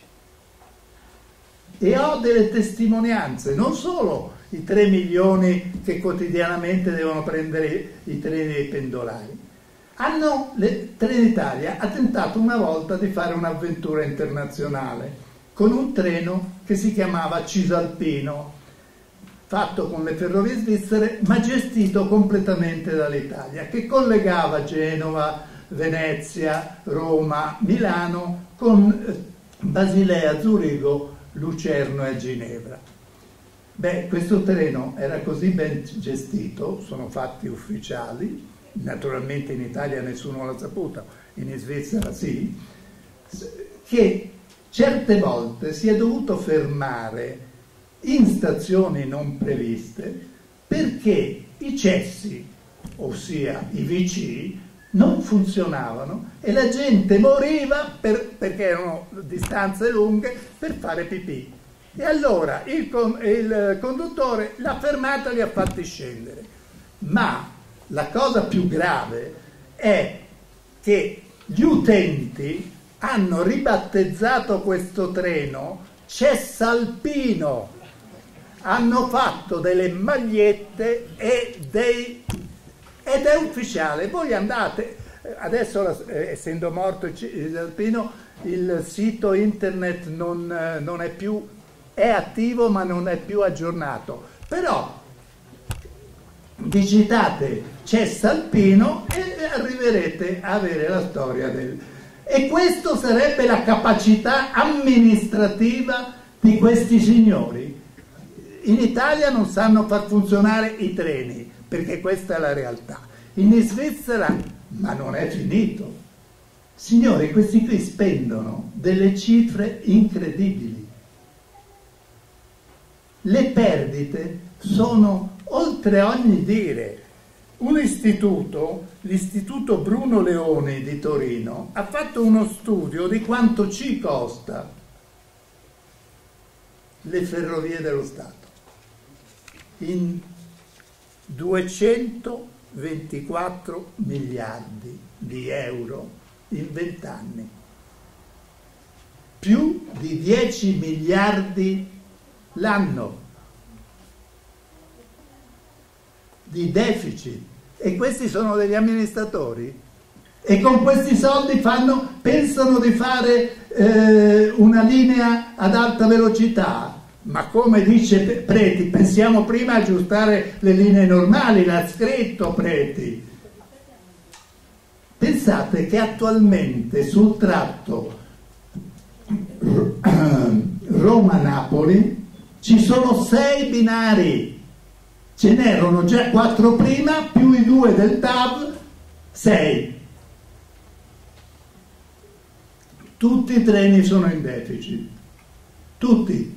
E ho delle testimonianze, non solo i tre milioni che quotidianamente devono prendere i treni dei pendolari. Hanno, le, Trenitalia ha tentato una volta di fare un'avventura internazionale con un treno che si chiamava Cisalpino, fatto con le ferrovie svizzere ma gestito completamente dall'Italia, che collegava Genova, Venezia, Roma, Milano con Basilea, Zurigo, Lucerno e Ginevra. Beh, questo treno era così ben gestito, sono fatti ufficiali, naturalmente in Italia nessuno l'ha saputo, in Svizzera sì, che certe volte si è dovuto fermare in stazioni non previste perché i cessi, ossia i V C, non funzionavano e la gente moriva per, perché erano distanze lunghe, per fare pipì. E allora il, con, il conduttore l'ha fermata e li ha fatti scendere. Ma la cosa più grave è che gli utenti hanno ribattezzato questo treno Cessalpino, hanno fatto delle magliette e dei, ed è ufficiale. Voi andate, adesso essendo morto il Cessalpino, il sito internet non, non è più, è attivo ma non è più aggiornato, però digitate Cessalpino e arriverete a avere la storia del... E questo sarebbe la capacità amministrativa di questi signori. In Italia non sanno far funzionare i treni, perché questa è la realtà. In Svizzera, ma non è finito. Signori, questi qui spendono delle cifre incredibili. Le perdite sono oltre ogni dire. Un istituto, l'istituto Bruno Leoni di Torino, ha fatto uno studio di quanto ci costa le ferrovie dello Stato. In duecentoventiquattro miliardi di euro in vent'anni. Più di dieci miliardi l'anno di deficit, e questi sono degli amministratori, e con questi soldi fanno, pensano di fare eh, una linea ad alta velocità. Ma come dice Preti, pensiamo prima a aggiustare le linee normali, l'ha scritto Preti. Pensate che attualmente sul tratto Roma-Napoli ci sono sei binari, ce n'erano già quattro prima, più i due del T A V, sei. Tutti i treni sono in deficit, tutti.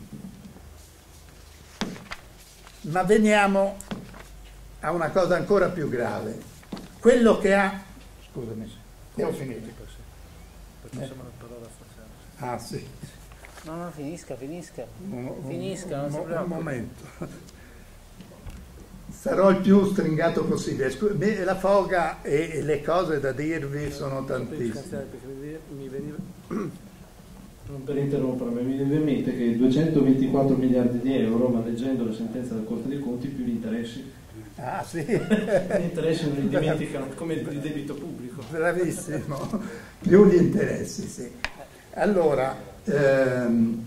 Ma veniamo a una cosa ancora più grave. Quello che ha... Scusami, devo finire. Passiamo la parola a Ah sì. No, no, finisca, finisca. Un, Finisca, non un, si un, preoccupi. un momento. Sarò il più stringato possibile. Scu- me- La foga e, e le cose da dirvi sono tantissime. Perché mi veniva... Non per interrompermi, mi viene in mente che duecentoventiquattro miliardi di euro, ma leggendo la sentenza della Corte dei Conti, più gli interessi. Ah sì. Gli interessi non li dimenticano, come il debito pubblico. Bravissimo. Più gli interessi, sì. Allora, ehm,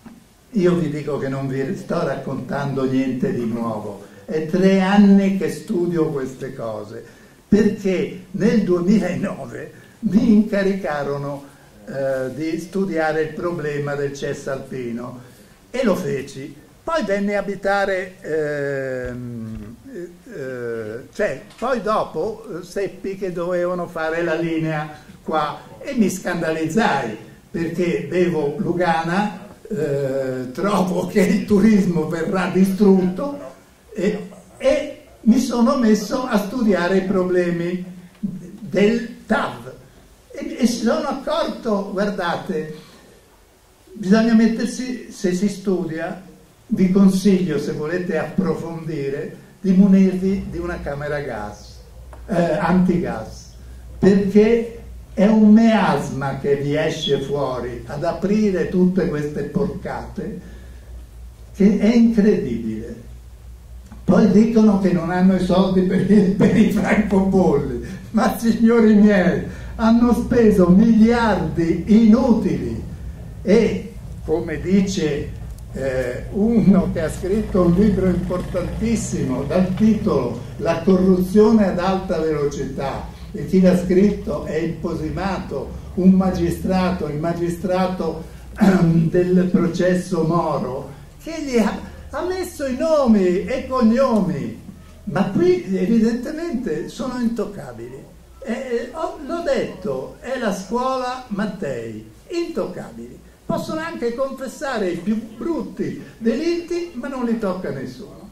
io vi dico che non vi sto raccontando niente di nuovo. È tre anni che studio queste cose, perché nel duemilanove mi incaricarono eh, di studiare il problema del cesso alpino e lo feci. Poi venni a abitare, ehm, eh, cioè poi dopo eh, seppi che dovevano fare la linea qua e mi scandalizzai, perché bevo Lugana, eh, trovo che il turismo verrà distrutto e, e mi sono messo a studiare i problemi del T A V e, e si sono accorto, guardate, bisogna mettersi, se si studia, vi consiglio, se volete approfondire, di munirvi di una camera gas, eh, antigas, perché è un measma che vi esce fuori ad aprire tutte queste porcate che è incredibile. Poi dicono che non hanno i soldi per i, per i francobolli, ma signori miei, hanno speso miliardi inutili e, come dice eh, uno che ha scritto un libro importantissimo dal titolo La corruzione ad alta velocità, e chi l'ha scritto è il Posimato, un magistrato, il magistrato ehm, del processo Moro, che gli ha, ha messo i nomi e cognomi, ma qui evidentemente sono intoccabili. Eh, oh, l'ho detto, è la scuola Mattei, intoccabili. Possono anche confessare i più brutti delitti, ma non li tocca nessuno.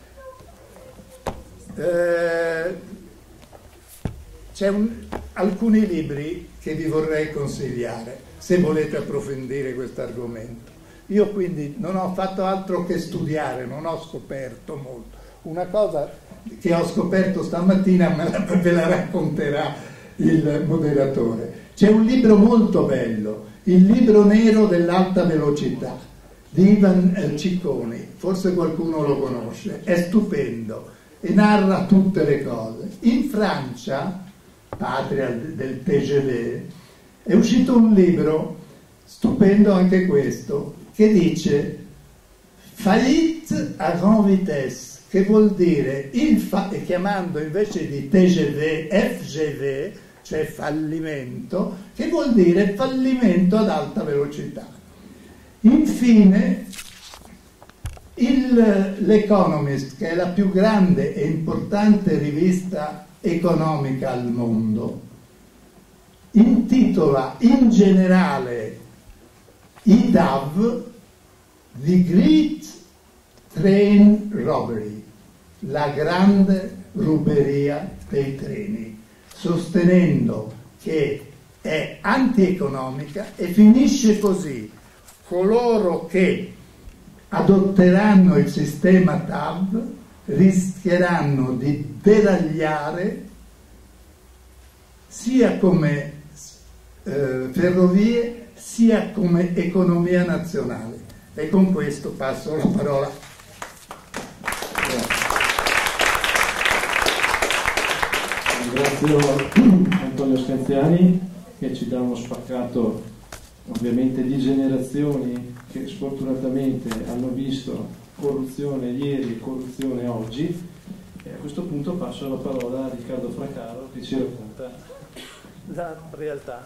Eh, C'è un, alcuni libri che vi vorrei consigliare se volete approfondire questo argomento. Io quindi non ho fatto altro che studiare, non ho scoperto molto. Una cosa che ho scoperto stamattina me la, ve la racconterà il moderatore. C'è un libro molto bello, Il libro nero dell'alta velocità, di Ivan Cicconi, forse qualcuno lo conosce, è stupendo e narra tutte le cose. In Francia, patria del T G V, è uscito un libro stupendo anche questo, che dice faillite à grande vitesse, che vuol dire, il fa- chiamando invece di T G V F G V, cioè fallimento, che vuol dire fallimento ad alta velocità. Infine, il, l'Economist, che è la più grande e importante rivista economica al mondo, intitola in generale i D A V The Great Train Robbery, la grande ruberia dei treni, sostenendo che è antieconomica e finisce così: coloro che adotteranno il sistema T A V rischieranno di deragliare sia come eh, ferrovie sia come economia nazionale. E con questo passo la parola. Ringrazio Antonio Scanziani che ci dà uno spaccato ovviamente di generazioni che sfortunatamente hanno visto corruzione ieri e corruzione oggi, e a questo punto passo la parola a Riccardo Fracaro che ci racconta la realtà.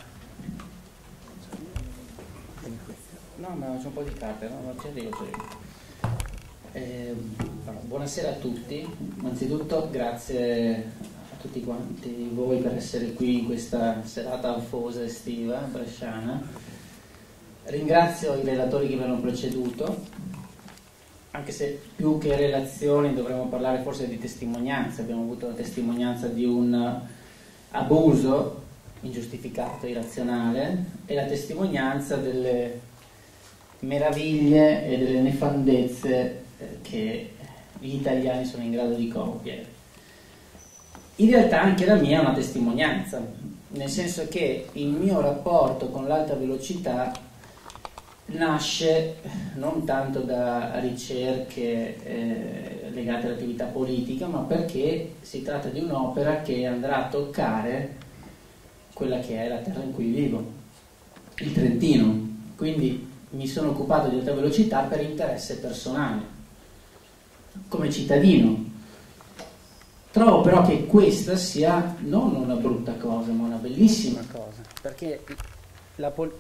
No, ma c'è un po' di carte, no? Non c'è io, c'è io. Eh, buonasera a tutti, innanzitutto grazie a tutti quanti voi per essere qui in questa serata afosa estiva bresciana. Ringrazio i relatori che mi hanno preceduto, anche se più che relazioni dovremmo parlare forse di testimonianze. Abbiamo avuto la testimonianza di un abuso ingiustificato, irrazionale, e la testimonianza delle meraviglie e delle nefandezze che gli italiani sono in grado di compiere. In realtà anche la mia è una testimonianza, nel senso che il mio rapporto con l'alta velocità nasce non tanto da ricerche eh, legate all'attività politica, ma perché si tratta di un'opera che andrà a toccare quella che è la terra in cui vivo, il Trentino. Quindi mi sono occupato di alta velocità per interesse personale, come cittadino. Trovo però che questa sia non una brutta cosa, ma una bellissima cosa, perché la politica...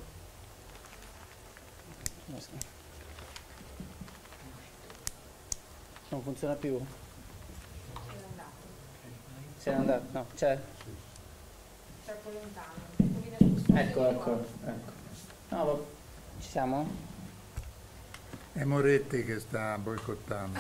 Non funziona più? Se n'è andato? No, c'è? Troppo lontano. Ecco, ecco, ecco. No, va... Ci siamo? È Moretti che sta boicottando.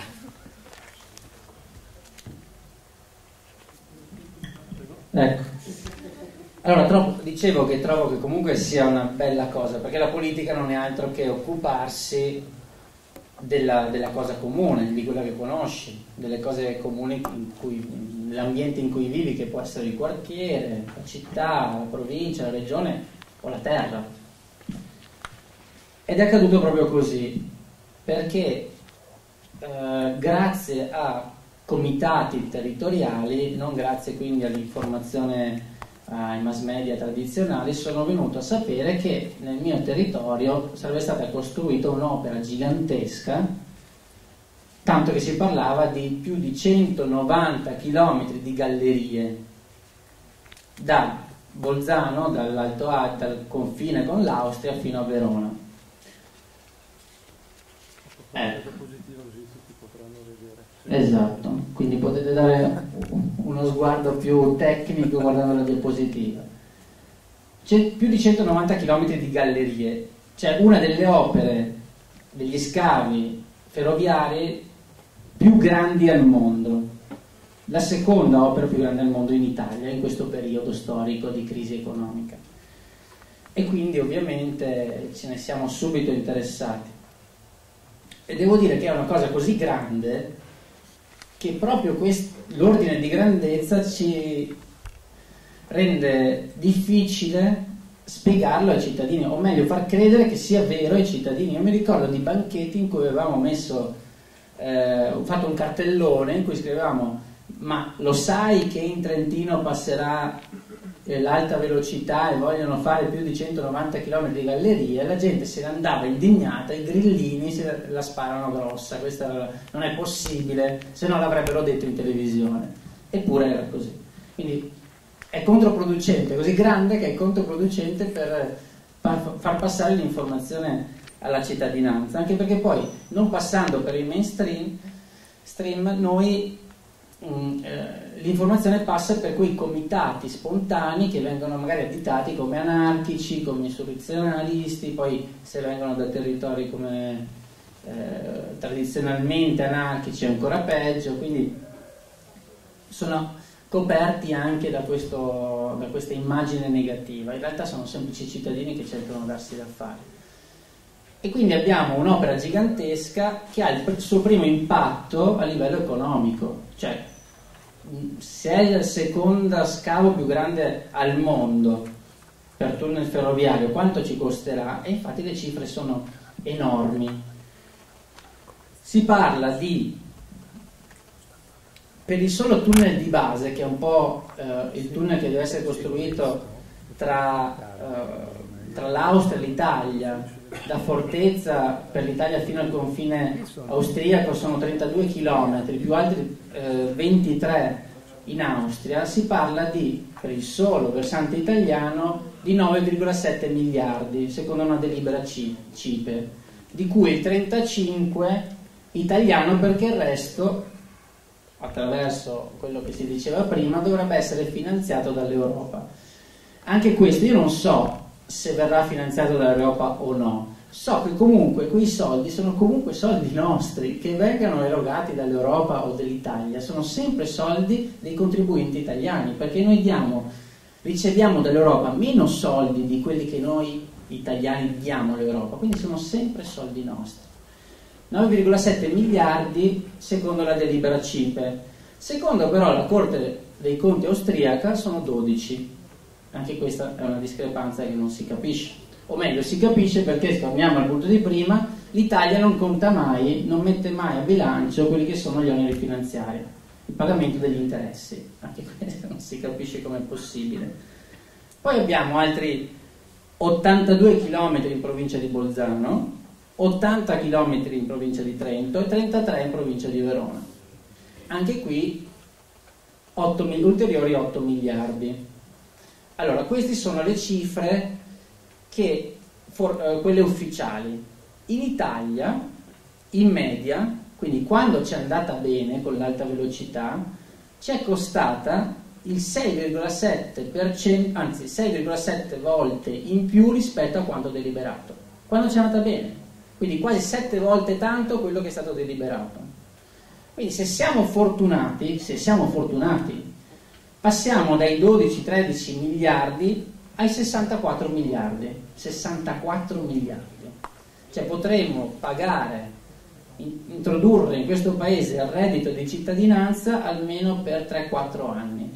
Ecco. Allora, trovo, dicevo che trovo che comunque sia una bella cosa, perché la politica non è altro che occuparsi della, della cosa comune, di quella che conosci, delle cose comuni in cui, l'ambiente in cui vivi, che può essere il quartiere, la città, la provincia, la regione o la terra. Ed è accaduto proprio così, perché eh, grazie a comitati territoriali, non grazie quindi all'informazione ai mass media tradizionali, sono venuto a sapere che nel mio territorio sarebbe stata costruita un'opera gigantesca, tanto che si parlava di più di centonovanta chilometri di gallerie da Bolzano, dall'Alto Adige, dal confine con l'Austria fino a Verona. Eh. Esatto, quindi potete dare uno sguardo più tecnico guardando la diapositiva. C'è più di centonovanta chilometri di gallerie, cioè una delle opere, degli scavi ferroviari più grandi al mondo, la seconda opera più grande al mondo in Italia in questo periodo storico di crisi economica. E quindi ovviamente ce ne siamo subito interessati. E devo dire che è una cosa così grande che proprio l'ordine di grandezza ci rende difficile spiegarlo ai cittadini, o meglio far credere che sia vero ai cittadini. Io mi ricordo di banchetti in cui avevamo messo, eh, fatto un cartellone in cui scrivevamo: ma lo sai che in Trentino passerà eh, l'alta velocità e vogliono fare più di centonovanta chilometri di gallerie? E la gente se ne andava indignata, i grillini se la sparano grossa, questa era, non è possibile, se no l'avrebbero detto in televisione. Eppure era così. Quindi è controproducente, così grande che è controproducente per far, far passare l'informazione alla cittadinanza, anche perché poi, non passando per il mainstream stream, noi mh, eh, l'informazione passa per quei comitati spontanei che vengono magari additati come anarchici, come insurrezionalisti, poi se vengono da territori come eh, tradizionalmente anarchici è ancora peggio, quindi sono coperti anche da, questo, da questa immagine negativa. In realtà sono semplici cittadini che cercano di darsi da fare. E quindi abbiamo un'opera gigantesca che ha il suo primo impatto a livello economico, cioè se è il secondo scavo più grande al mondo per tunnel ferroviario quanto ci costerà, e infatti le cifre sono enormi. Si parla di, per il solo tunnel di base, che è un po' eh, il tunnel che deve essere costruito tra, eh, tra l'Austria e l'Italia, da Fortezza per l'Italia fino al confine austriaco sono trentadue chilometri, più altri eh, ventitré in Austria. Si parla di, per il solo versante italiano, di nove virgola sette miliardi, secondo una delibera CIPE, di cui il trentacinque italiano, perché il resto, attraverso quello che si diceva prima, dovrebbe essere finanziato dall'Europa. Anche questo io non so se verrà finanziato dall'Europa o no. So che comunque quei soldi sono comunque soldi nostri, che vengano erogati dall'Europa o dall'Italia, sono sempre soldi dei contribuenti italiani, perché noi diamo, riceviamo dall'Europa meno soldi di quelli che noi italiani diamo all'Europa, quindi sono sempre soldi nostri. nove virgola sette miliardi secondo la delibera CIPE, secondo però la Corte dei Conti austriaca sono dodici. Anche questa è una discrepanza che non si capisce, o meglio si capisce perché, torniamo al punto di prima, l'Italia non conta mai, non mette mai a bilancio quelli che sono gli oneri finanziari, il pagamento degli interessi. Anche questo non si capisce come è possibile. Poi abbiamo altri ottantadue chilometri in provincia di Bolzano, ottanta chilometri in provincia di Trento e trentatré in provincia di Verona. Anche qui otto, ulteriori otto miliardi. Allora, queste sono le cifre che, for, eh, quelle ufficiali. In Italia, in media, quindi quando ci è andata bene con l'alta velocità, ci è costata il sei virgola sette per cento, anzi sei virgola sette volte in più rispetto a quanto deliberato. Quando ci è andata bene. Quindi quasi sette volte tanto quello che è stato deliberato. Quindi se siamo fortunati, se siamo fortunati, passiamo dai dodici tredici miliardi ai sessantaquattro miliardi. sessantaquattro miliardi. Cioè potremmo pagare, introdurre in questo paese il reddito di cittadinanza almeno per tre quattro anni.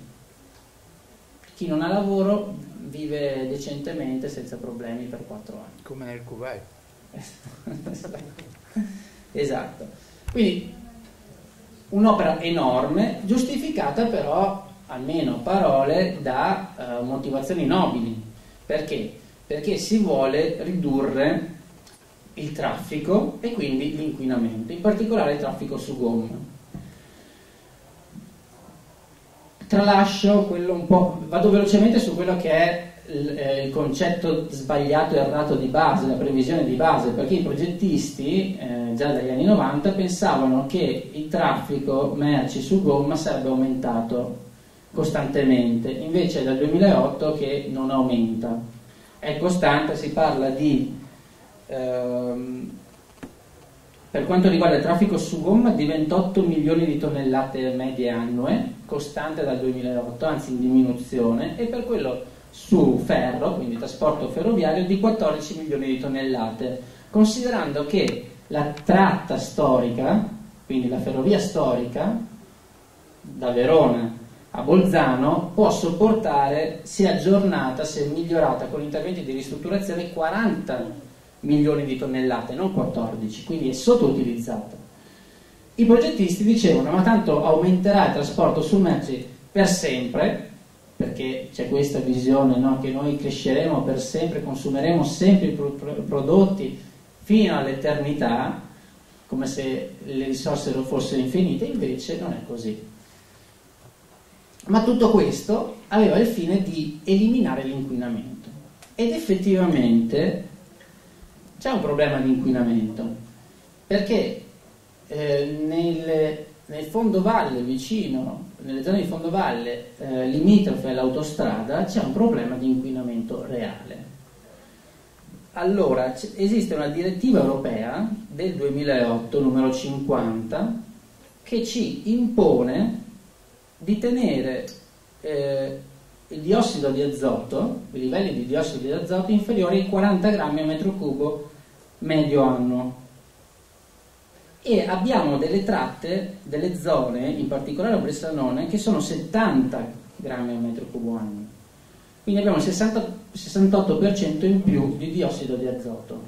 Chi non ha lavoro vive decentemente senza problemi per quattro anni. Come nel Kuwait. Esatto. Quindi un'opera enorme, giustificata però, almeno a parole, da uh, motivazioni nobili. Perché? Perché si vuole ridurre il traffico e quindi l'inquinamento, in particolare il traffico su gomma. Tralascio quello un po', vado velocemente su quello che è il concetto sbagliato e errato di base, la previsione di base, perché i progettisti eh, già dagli anni novanta pensavano che il traffico merci su gomma sarebbe aumentato costantemente, invece è dal duemilaotto che non aumenta, è costante. Si parla di ehm, per quanto riguarda il traffico su gomma di ventotto milioni di tonnellate medie annue, costante dal duemilaotto, anzi in diminuzione, e per quello su ferro, quindi trasporto ferroviario, di quattordici milioni di tonnellate, considerando che la tratta storica, quindi la ferrovia storica da Verona a Bolzano, può sopportare, se aggiornata, se migliorata con interventi di ristrutturazione, quaranta milioni di tonnellate, non quattordici, quindi è sottoutilizzata. I progettisti dicevano: ma tanto aumenterà il trasporto su merci per sempre, perché c'è questa visione, no? Che noi cresceremo per sempre, consumeremo sempre i pro- pro- prodotti fino all'eternità, come se le risorse fossero infinite. Invece non è così. Ma tutto questo aveva il fine di eliminare l'inquinamento, ed effettivamente c'è un problema di inquinamento, perché eh, nel, nel fondovalle vicino, nelle zone di fondovalle eh, limitrofe all'autostrada, c'è un problema di inquinamento reale. Allora, c- esiste una direttiva europea del duemilaotto, numero cinquanta, che ci impone di tenere eh, il diossido di azoto, i livelli di diossido di azoto inferiori ai quaranta grammi a metro cubo medio annuo. E abbiamo delle tratte, delle zone, in particolare a Bressanone, che sono settanta grammi a metro cubo anno. Quindi abbiamo il sessantotto per cento in più di diossido di azoto.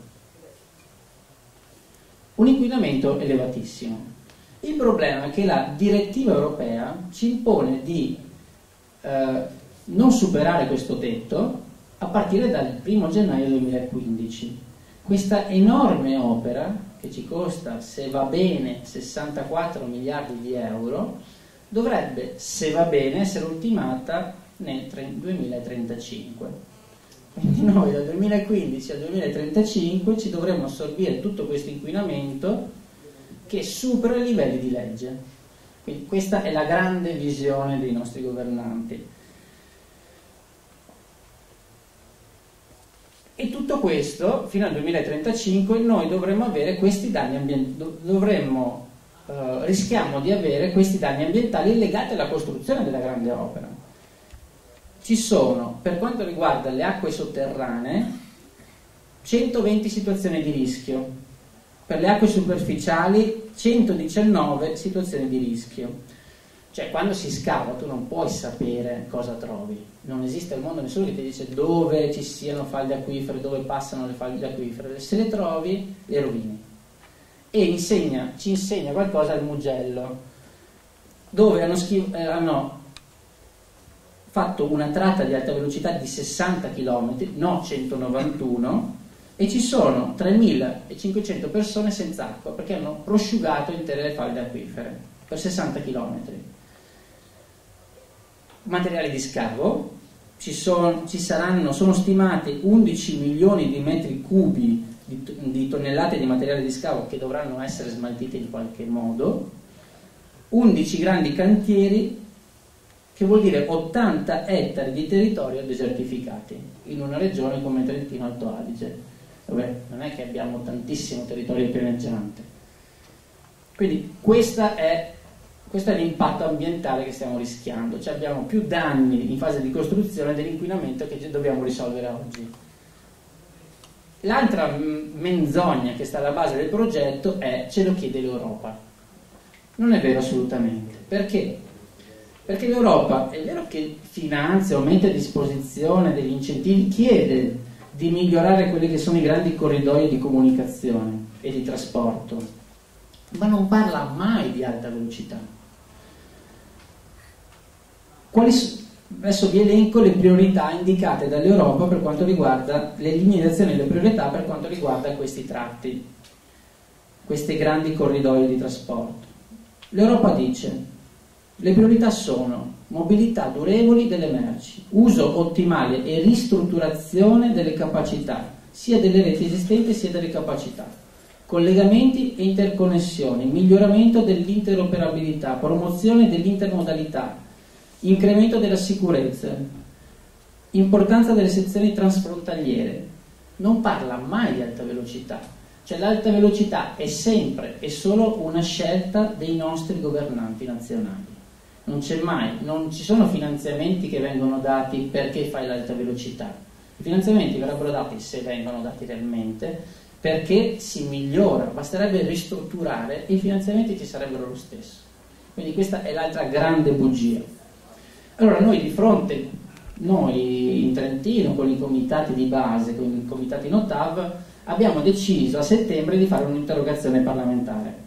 Un inquinamento elevatissimo. Il problema è che la direttiva europea ci impone di eh, non superare questo tetto a partire dal primo gennaio duemilaquindici. Questa enorme opera, che ci costa, se va bene, sessantaquattro miliardi di euro, dovrebbe, se va bene, essere ultimata nel duemilatrentacinque. Quindi noi dal duemilaquindici al duemilatrentacinque ci dovremmo assorbire tutto questo inquinamento che supera i livelli di legge. Quindi questa è la grande visione dei nostri governanti. E tutto questo, fino al duemilatrentacinque, noi dovremmo avere questi danni ambientali, dovremmo, eh, rischiamo di avere questi danni ambientali legati alla costruzione della grande opera. Ci sono, per quanto riguarda le acque sotterranee, centoventi situazioni di rischio. Per le acque superficiali, centodiciannove situazioni di rischio. Cioè, quando si scava tu non puoi sapere cosa trovi. Non esiste al mondo nessuno che ti dice dove ci siano falde acquifere, dove passano le falde acquifere. Se le trovi, le rovini. E insegna, ci insegna qualcosa il Mugello, dove hanno, schi- eh, hanno fatto una tratta di alta velocità di sessanta chilometri, no centonovantuno, e ci sono tremilacinquecento persone senza acqua perché hanno prosciugato intere le falde acquifere per sessanta chilometri. Materiali di scavo, ci, sono, ci saranno, sono stimati undici milioni di metri cubi di, di tonnellate di materiale di scavo che dovranno essere smaltiti in qualche modo, undici grandi cantieri, che vuol dire ottanta ettari di territorio desertificati in una regione come Trentino Alto Adige. Vabbè, non è che abbiamo tantissimo territorio pianeggiante. Quindi questa è, questo è l'impatto ambientale che stiamo rischiando, cioè abbiamo più danni in fase di costruzione dell'inquinamento che dobbiamo risolvere oggi. L'altra menzogna che sta alla base del progetto è ce lo chiede l'Europa. Non è vero assolutamente. Perché? Perché l'Europa è vero che finanzia o mette a disposizione degli incentivi, chiede di migliorare quelli che sono i grandi corridoi di comunicazione e di trasporto, ma non parla mai di alta velocità. Quali so- Adesso vi elenco le priorità indicate dall'Europa per quanto riguarda le linee d'azione e le priorità per quanto riguarda questi tratti, questi grandi corridoi di trasporto. L'Europa dice: le priorità sono mobilità durevoli delle merci, uso ottimale e ristrutturazione delle capacità, sia delle reti esistenti sia delle capacità, collegamenti e interconnessioni, miglioramento dell'interoperabilità, promozione dell'intermodalità, incremento della sicurezza, importanza delle sezioni transfrontaliere. Non parla mai di alta velocità, cioè l'alta velocità è sempre e solo una scelta dei nostri governanti nazionali. Non c'è mai, non ci sono finanziamenti che vengono dati perché fai l'alta velocità. I finanziamenti verrebbero dati, se vengono dati realmente, perché si migliora, basterebbe ristrutturare e i finanziamenti ci sarebbero lo stesso. Quindi questa è l'altra grande bugia. Allora noi di fronte, noi in Trentino con i comitati di base, con i comitati Notav, abbiamo deciso a settembre di fare un'interrogazione parlamentare.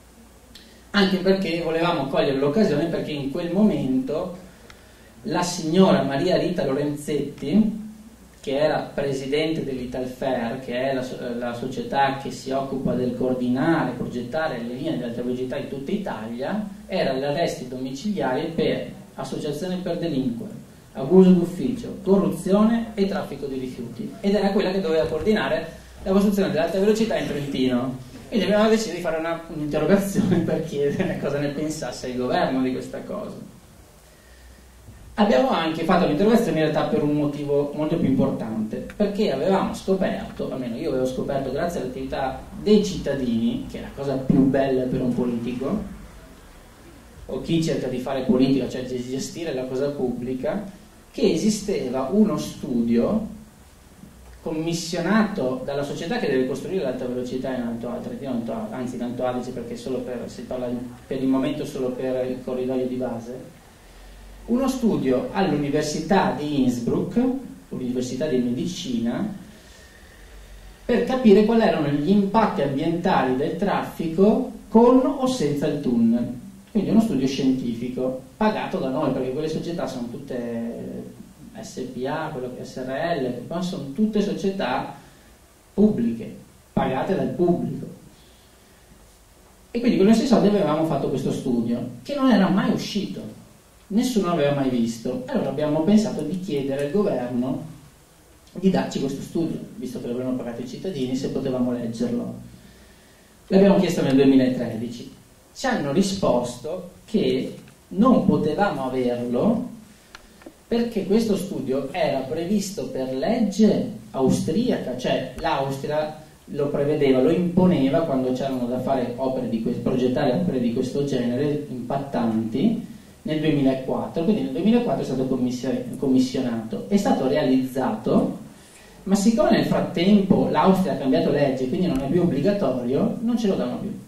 Anche perché volevamo cogliere l'occasione, perché in quel momento la signora Maria Rita Lorenzetti, che era presidente dell'Italfer, che è la, la società che si occupa del coordinare, progettare le linee di alta velocità in tutta Italia, era agli arresti domiciliari per associazione per delinquere, abuso d'ufficio, corruzione e traffico di rifiuti, ed era quella che doveva coordinare la costruzione dell'alta velocità in Trentino. Quindi abbiamo deciso di fare una, un'interrogazione per chiedere cosa ne pensasse il governo di questa cosa. Abbiamo anche fatto l'interrogazione in realtà per un motivo molto più importante, perché avevamo scoperto, almeno io avevo scoperto grazie all'attività dei cittadini, che è la cosa più bella per un politico, o chi cerca di fare politica, cioè di gestire la cosa pubblica, che esisteva uno studio commissionato dalla società che deve costruire l'alta velocità in Alto Adige, anzi in Alto Adige, perché solo per, si parla per il momento solo per il corridoio di base, uno studio all'Università di Innsbruck, l'Università di Medicina, per capire quali erano gli impatti ambientali del traffico con o senza il tunnel. Quindi uno studio scientifico pagato da noi, perché quelle società sono tutte S P A, quello che è S R L, ma sono tutte società pubbliche, pagate dal pubblico. E quindi con i nostri soldi avevamo fatto questo studio, che non era mai uscito, nessuno l'aveva mai visto. Allora abbiamo pensato di chiedere al governo di darci questo studio, visto che l'avevano pagato i cittadini, se potevamo leggerlo. L'abbiamo chiesto nel duemilatredici. Ci hanno risposto che non potevamo averlo perché questo studio era previsto per legge austriaca, cioè l'Austria lo prevedeva, lo imponeva quando c'erano da fare opere di questo, progettare opere di questo genere impattanti nel duemilaquattro, quindi nel duemilaquattro è stato commissionato, è stato realizzato, ma siccome nel frattempo l'Austria ha cambiato legge, quindi non è più obbligatorio, non ce lo danno più.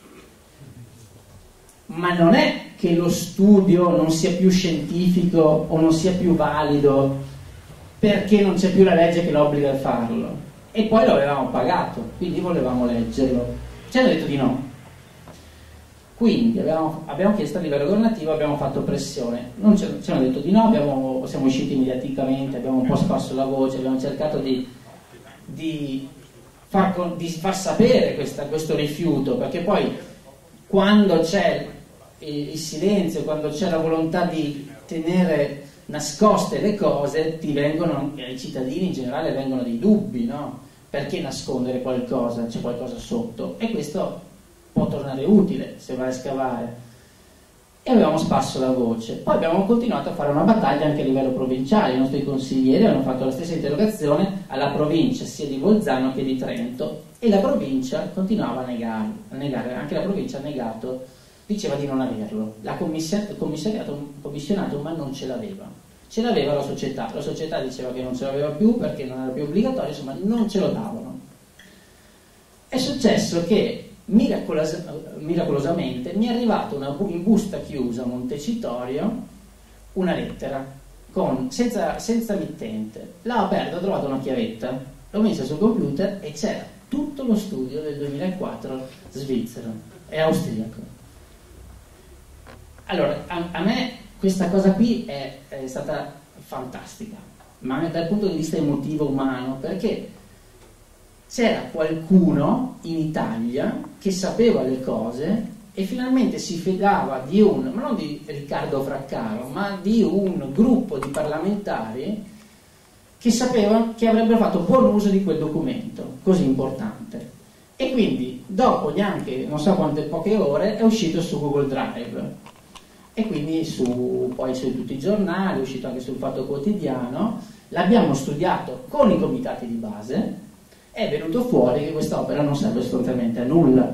Ma non è che lo studio non sia più scientifico o non sia più valido perché non c'è più la legge che lo obbliga a farlo. E poi lo avevamo pagato, quindi volevamo leggerlo. Ci hanno detto di no. Quindi abbiamo, abbiamo chiesto a livello governativo, abbiamo fatto pressione. Non ci, ci hanno detto di no, abbiamo, siamo usciti mediaticamente, abbiamo un po' sparso la voce, abbiamo cercato di, di, far, di far sapere questa, questo rifiuto, perché poi quando c'è il silenzio, quando c'è la volontà di tenere nascoste le cose, ti vengono, ai cittadini in generale vengono dei dubbi, no? Perché nascondere qualcosa? C'è qualcosa sotto, e questo può tornare utile se vai a scavare. E avevamo sparso la voce. Poi abbiamo continuato a fare una battaglia anche a livello provinciale. I nostri consiglieri hanno fatto la stessa interrogazione alla provincia sia di Bolzano che di Trento, e la provincia continuava a negare, a negare. Anche la provincia ha negato, diceva di non averlo. L'ha commissionato, commissionato, ma non ce l'aveva. Ce l'aveva la società. La società diceva che non ce l'aveva più perché non era più obbligatorio, insomma non ce lo davano. È successo che Miracolos- miracolosamente mi è arrivata una bu- in busta chiusa a Montecitorio una lettera con, senza, senza mittente. L'ho aperta, ho trovato una chiavetta, l'ho messa sul computer e c'era tutto lo studio del duemilaquattro svizzero e austriaco. Allora, a, a me questa cosa qui è, è stata fantastica, ma dal punto di vista emotivo umano, perché c'era qualcuno in Italia che sapeva le cose e finalmente si fidava di un, ma non di Riccardo Fraccaro, ma di un gruppo di parlamentari che sapevano che avrebbero fatto buon uso di quel documento così importante. E quindi dopo neanche non so quante poche ore è uscito su Google Drive, e quindi su, poi su tutti i giornali, è uscito anche sul Fatto Quotidiano. L'abbiamo studiato con i comitati di base. È venuto fuori che quest'opera non serve assolutamente a nulla.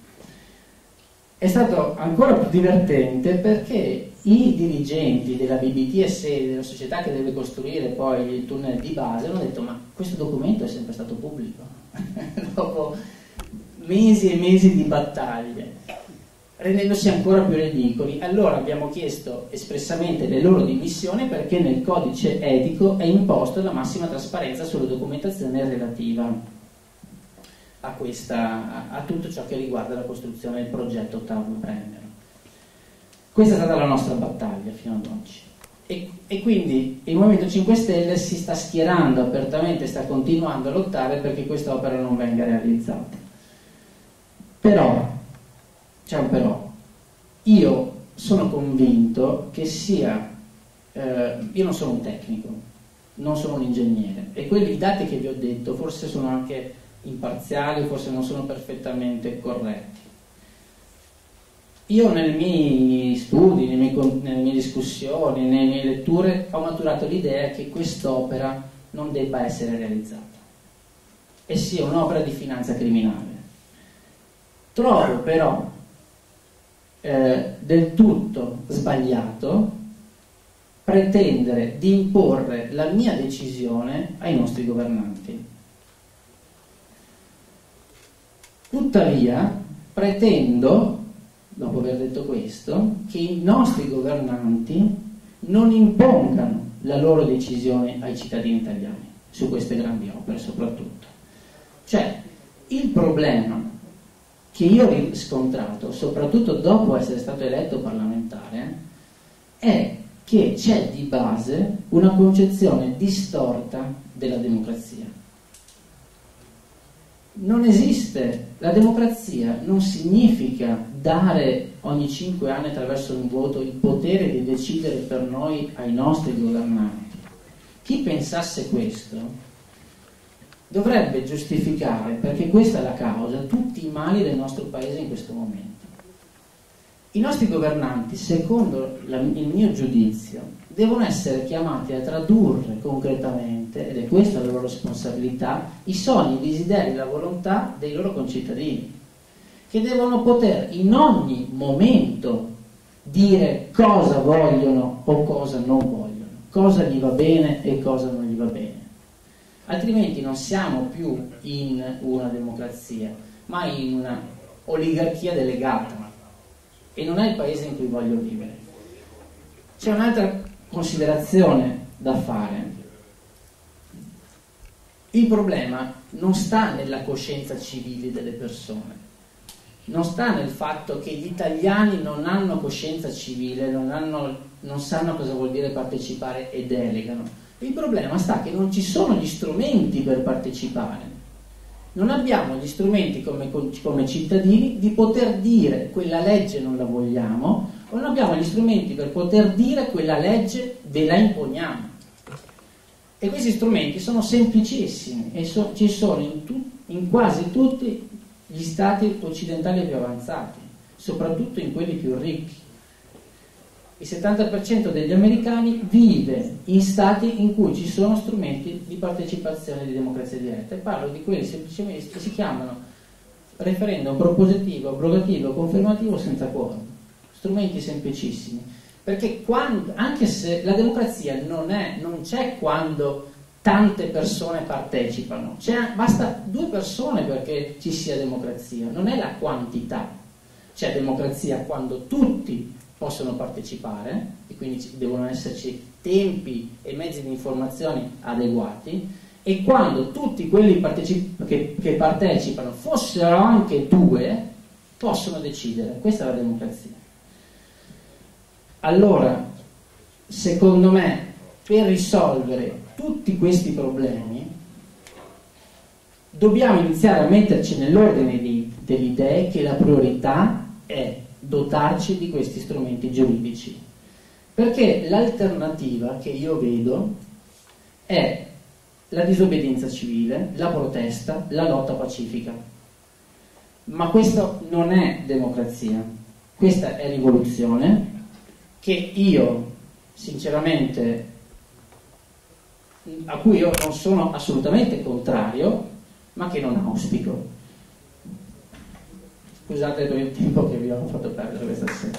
È stato ancora più divertente perché i dirigenti della B B T S E, della società che deve costruire poi il tunnel di base, hanno detto: ma questo documento è sempre stato pubblico dopo mesi e mesi di battaglie, rendendosi ancora più ridicoli. Allora abbiamo chiesto espressamente le loro dimissioni, perché nel codice etico è imposto la massima trasparenza sulla documentazione relativa a, questa, a, a tutto ciò che riguarda la costruzione del progetto Ottavo Brennero. Questa è stata la nostra battaglia fino ad oggi. E, e quindi il Movimento cinque Stelle si sta schierando apertamente, sta continuando a lottare perché questa opera non venga realizzata. Però c'è un però, io sono convinto che sia, eh, io non sono un tecnico, non sono un ingegnere, e quelli, i dati che vi ho detto forse sono anche imparziali, forse non sono perfettamente corretti. Io nei miei studi, nei miei, nelle mie discussioni, nelle mie letture ho maturato l'idea che quest'opera non debba essere realizzata e sia un'opera di finanza criminale. Trovo però Eh, del tutto sbagliato pretendere di imporre la mia decisione ai nostri governanti. Tuttavia pretendo, dopo aver detto questo, che i nostri governanti non impongano la loro decisione ai cittadini italiani su queste grandi opere soprattutto. Cioè, il problema che io ho riscontrato, soprattutto dopo essere stato eletto parlamentare, è che c'è di base una concezione distorta della democrazia. Non esiste, la democrazia non significa dare ogni cinque anni attraverso un voto il potere di decidere per noi ai nostri governanti. Chi pensasse questo dovrebbe giustificare, perché questa è la causa, tutti i mali del nostro paese in questo momento. I nostri governanti, secondo la, il mio giudizio, devono essere chiamati a tradurre concretamente, ed è questa la loro responsabilità, i sogni, i desideri, la volontà dei loro concittadini, che devono poter in ogni momento dire cosa vogliono o cosa non vogliono, cosa gli va bene e cosa non gli va bene. Altrimenti non siamo più in una democrazia, ma in una oligarchia delegata, e non è il paese in cui voglio vivere. C'è un'altra considerazione da fare. Il problema non sta nella coscienza civile delle persone, non sta nel fatto che gli italiani non hanno coscienza civile, non, hanno, non sanno cosa vuol dire partecipare e delegano. Il problema sta che non ci sono gli strumenti per partecipare. Non abbiamo gli strumenti come, come cittadini di poter dire quella legge non la vogliamo, o non abbiamo gli strumenti per poter dire quella legge ve la imponiamo. E questi strumenti sono semplicissimi e so, ci sono in, tu, in quasi tutti gli stati occidentali più avanzati, soprattutto in quelli più ricchi. Il settanta per cento degli americani vive in stati in cui ci sono strumenti di partecipazione di democrazia diretta, e parlo di quelli semplicemente che si chiamano referendum propositivo, abrogativo, confermativo senza quorum, strumenti semplicissimi, perché quando, anche se la democrazia non è, non c'è quando tante persone partecipano, c'è, basta due persone perché ci sia democrazia, non è la quantità. C'è democrazia quando tutti possono partecipare, e quindi devono esserci tempi e mezzi di informazione adeguati, e quando tutti quelli partecip- che, che partecipano, fossero anche due, possono decidere. Questa è la democrazia. Allora, secondo me, per risolvere tutti questi problemi dobbiamo iniziare a metterci nell'ordine di, delle idee che la priorità è dotarci di questi strumenti giuridici, perché l'alternativa che io vedo è la disobbedienza civile, la protesta, la lotta pacifica. Ma questo non è democrazia, questa è rivoluzione, che io sinceramente, a cui io non sono assolutamente contrario, ma che non auspico. Scusate per il tempo che vi ho fatto perdere questa sera.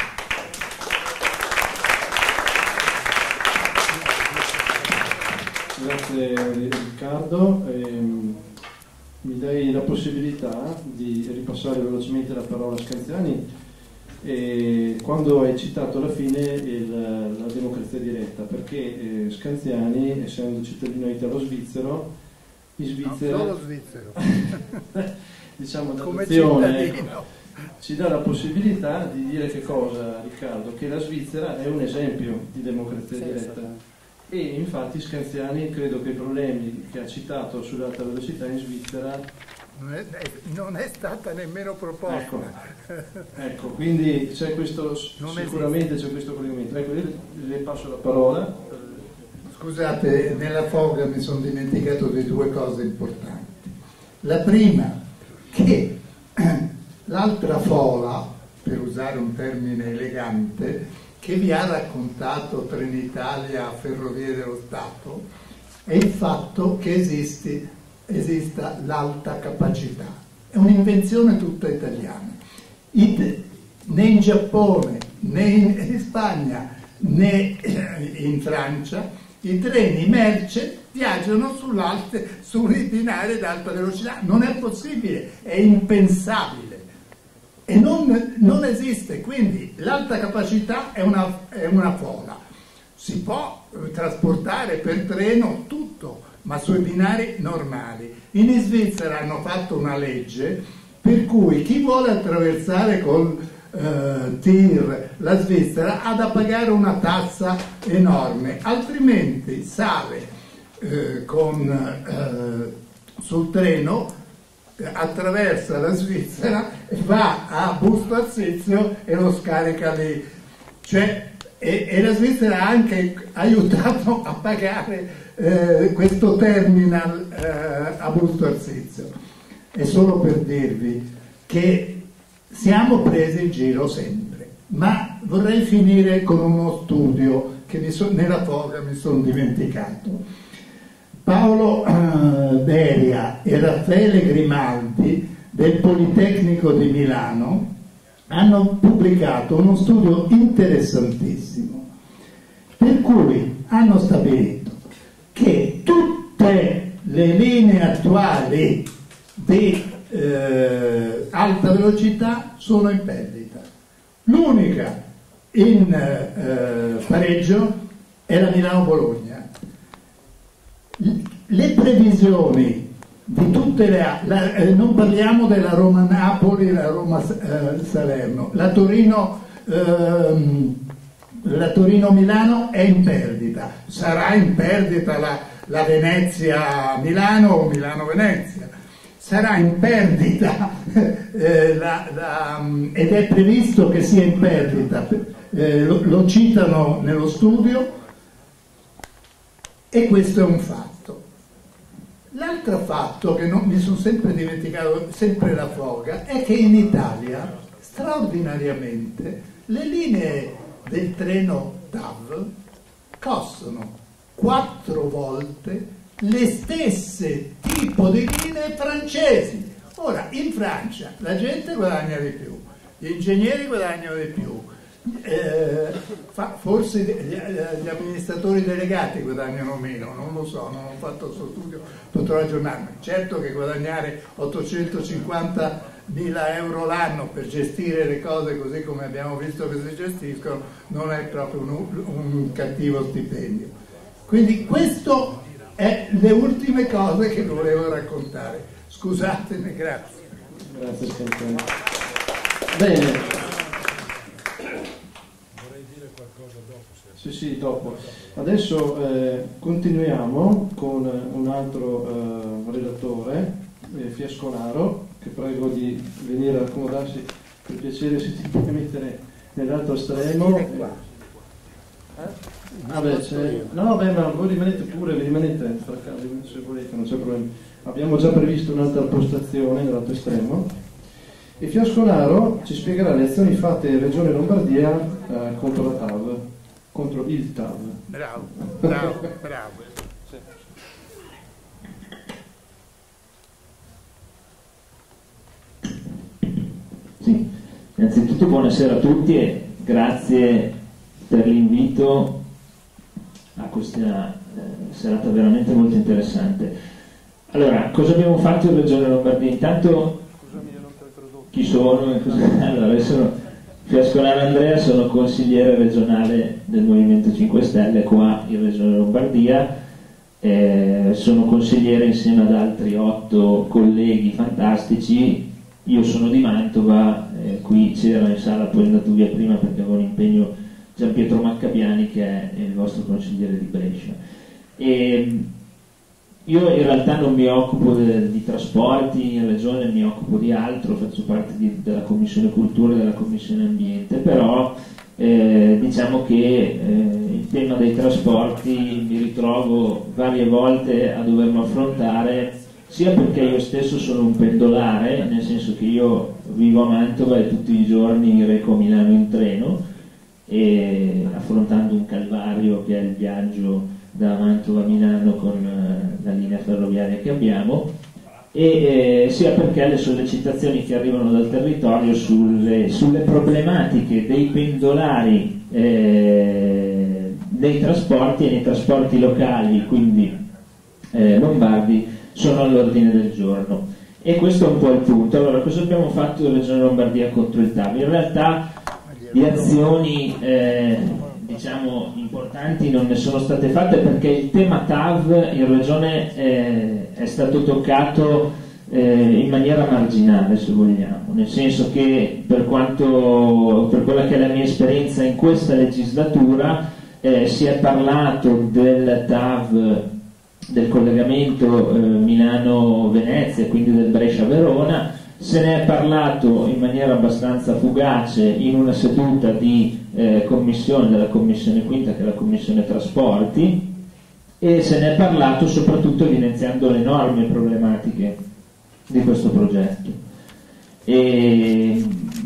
Grazie Riccardo. Ehm, mi dai la possibilità di ripassare velocemente la parola a Scanziani. E quando hai citato alla fine il, la democrazia diretta, perché eh, Scanziani, essendo cittadino italo-svizzero, in Svizzera, non solo svizzero, diciamo come d'adozione, cittadino, ecco, ci dà la possibilità di dire che cosa, Riccardo? Che la Svizzera è un esempio di democrazia Sì, diretta. sì. E infatti Scanziani, credo che i problemi che ha citato sull'alta velocità in Svizzera non è, non è stata nemmeno proposta. Ecco, ecco, quindi c'è questo, Non sicuramente c'è questo collegamento. Ecco, io le passo la parola. Scusate, nella foga mi sono dimenticato di due cose importanti. La prima, che l'altra fola, per usare un termine elegante, che vi ha raccontato Trenitalia, Ferrovie dello Stato, è il fatto che esiste, esista l'alta capacità. È un'invenzione tutta italiana. It, né in Giappone, né in Spagna, né in Francia i treni merci viaggiano sui binari ad alta velocità. Non è possibile, è impensabile. E non, non esiste, quindi l'alta capacità è una, è una fola. si può eh, trasportare per treno tutto, ma sui binari normali. In Svizzera hanno fatto una legge per cui chi vuole attraversare col eh, tir la Svizzera ha da pagare una tassa enorme, altrimenti sale eh, con, eh, sul treno, attraversa la Svizzera e va a Busto Arsizio e lo scarica lì. Cioè, e, e la Svizzera ha anche aiutato a pagare eh, questo terminal eh, a Busto Arsizio. È solo per dirvi che siamo presi in giro sempre, ma vorrei finire con uno studio che mi so, nella foga mi sono dimenticato. Paolo eh, Beria e Raffaele Grimaldi del Politecnico di Milano hanno pubblicato uno studio interessantissimo, per cui hanno stabilito che tutte le linee attuali di eh, alta velocità sono in perdita. L'unica in eh, pareggio è la Milano-Bologna. Le previsioni di tutte le la, eh, non parliamo della Roma-Napoli, la Roma-Salerno, la Torino ehm, la Torino-Milano è in perdita, sarà in perdita la, la Venezia-Milano o Milano-Venezia, sarà in perdita eh, la, la, ed è previsto che sia in perdita, eh, lo, lo citano nello studio, e questo è un fatto. L'altro fatto che non, mi sono sempre dimenticato, sempre la foga, è che in Italia straordinariamente le linee del treno T A V costano quattro volte le stesse tipo di linee francesi. Ora, in Francia la gente guadagna di più, gli ingegneri guadagnano di più, eh, fa, forse gli, gli amministratori delegati guadagnano meno, non lo so, non ho fatto questo studio, potrò aggiornarmi. Certo che guadagnare ottocentocinquantamila euro l'anno per gestire le cose così come abbiamo visto che si gestiscono non è proprio un, un cattivo stipendio. Quindi questo è le ultime cose che volevo raccontare. Scusatemi, grazie. Grazie, Stefano. Bene. Sì, sì, dopo. Adesso eh, continuiamo con un altro eh, relatore, eh, Fiasconaro, che prego di venire a accomodarsi, per piacere se ti puoi mettere nell'altro estremo. Eh. Ah, beh, no, beh, ma voi rimanete pure, rimanete fra casa se volete, non c'è problema. Abbiamo già previsto un'altra postazione nell'altro estremo. E Fiasconaro ci spiegherà le azioni fatte in Regione Lombardia eh, contro la T A V. Contro il T A V. Bravo, bravo, bravo. Sì, innanzitutto buonasera a tutti e grazie per l'invito a questa eh, serata veramente molto interessante. Allora, cosa abbiamo fatto in Regione Lombardia? Intanto, chi sono? Allora, io sono Fiasconaro Andrea, sono consigliere regionale del Movimento cinque Stelle qua in Regione Lombardia, eh, sono consigliere insieme ad altri otto colleghi fantastici. Io sono di Mantova, eh, qui c'era in sala, poi è andato via prima perché avevo un impegno Gian Pietro Maccabiani che è il vostro consigliere di Brescia. E io in realtà non mi occupo de, di trasporti in regione, mi occupo di altro, faccio parte di, della Commissione Cultura e della Commissione Ambiente, però eh, diciamo che eh, il tema dei trasporti mi ritrovo varie volte a doverlo affrontare, sia perché io stesso sono un pendolare, nel senso che io vivo a Mantova e tutti i giorni mi reco a Milano in treno, e affrontando un calvario che è il viaggio da Mantova a Milano con uh, la linea ferroviaria che abbiamo, e eh, sia perché le sollecitazioni che arrivano dal territorio sulle, sulle problematiche dei pendolari eh, dei trasporti e nei trasporti locali, quindi eh, lombardi, sono all'ordine del giorno. E questo è un po' il punto. Allora, cosa abbiamo fatto in Regione Lombardia contro il T A V? In realtà di azioni eh, diciamo importanti non ne sono state fatte, perché il tema T A V in Regione è, è stato toccato eh, in maniera marginale, se vogliamo, nel senso che per quanto, per quella che è la mia esperienza in questa legislatura, eh, si è parlato del T A V, del collegamento eh, Milano-Venezia, quindi del Brescia-Verona. Se ne è parlato in maniera abbastanza fugace in una seduta di eh, commissione, della commissione quinta, che è la commissione trasporti, e se ne è parlato soprattutto evidenziando le enormi problematiche di questo progetto. E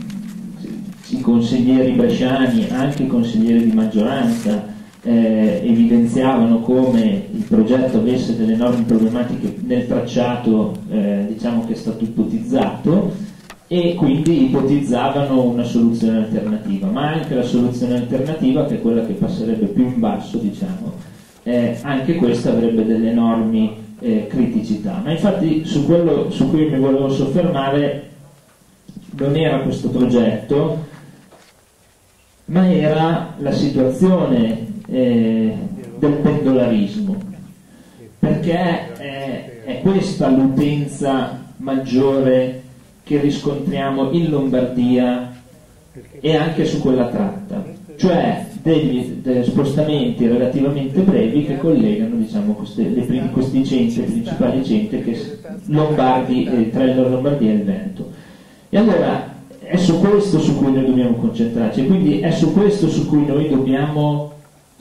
i consiglieri bresciani, anche i consiglieri di maggioranza, eh, evidenziavano come il progetto avesse delle enormi problematiche nel tracciato, eh, diciamo, che è stato ipotizzato, e quindi ipotizzavano una soluzione alternativa, ma anche la soluzione alternativa, che è quella che passerebbe più in basso, diciamo, eh, anche questa avrebbe delle enormi eh, criticità. Ma infatti su quello su cui mi volevo soffermare non era questo progetto, ma era la situazione eh, del pendolarismo, perché è, è questa l'utenza maggiore che riscontriamo in Lombardia e anche su quella tratta, cioè degli, degli spostamenti relativamente brevi che collegano, diciamo, queste, le, questi centri, i principali centri che, lombardi, eh, tra la Lombardia e il Veneto. E allora è su questo su cui noi dobbiamo concentrarci, e quindi è su questo su cui noi dobbiamo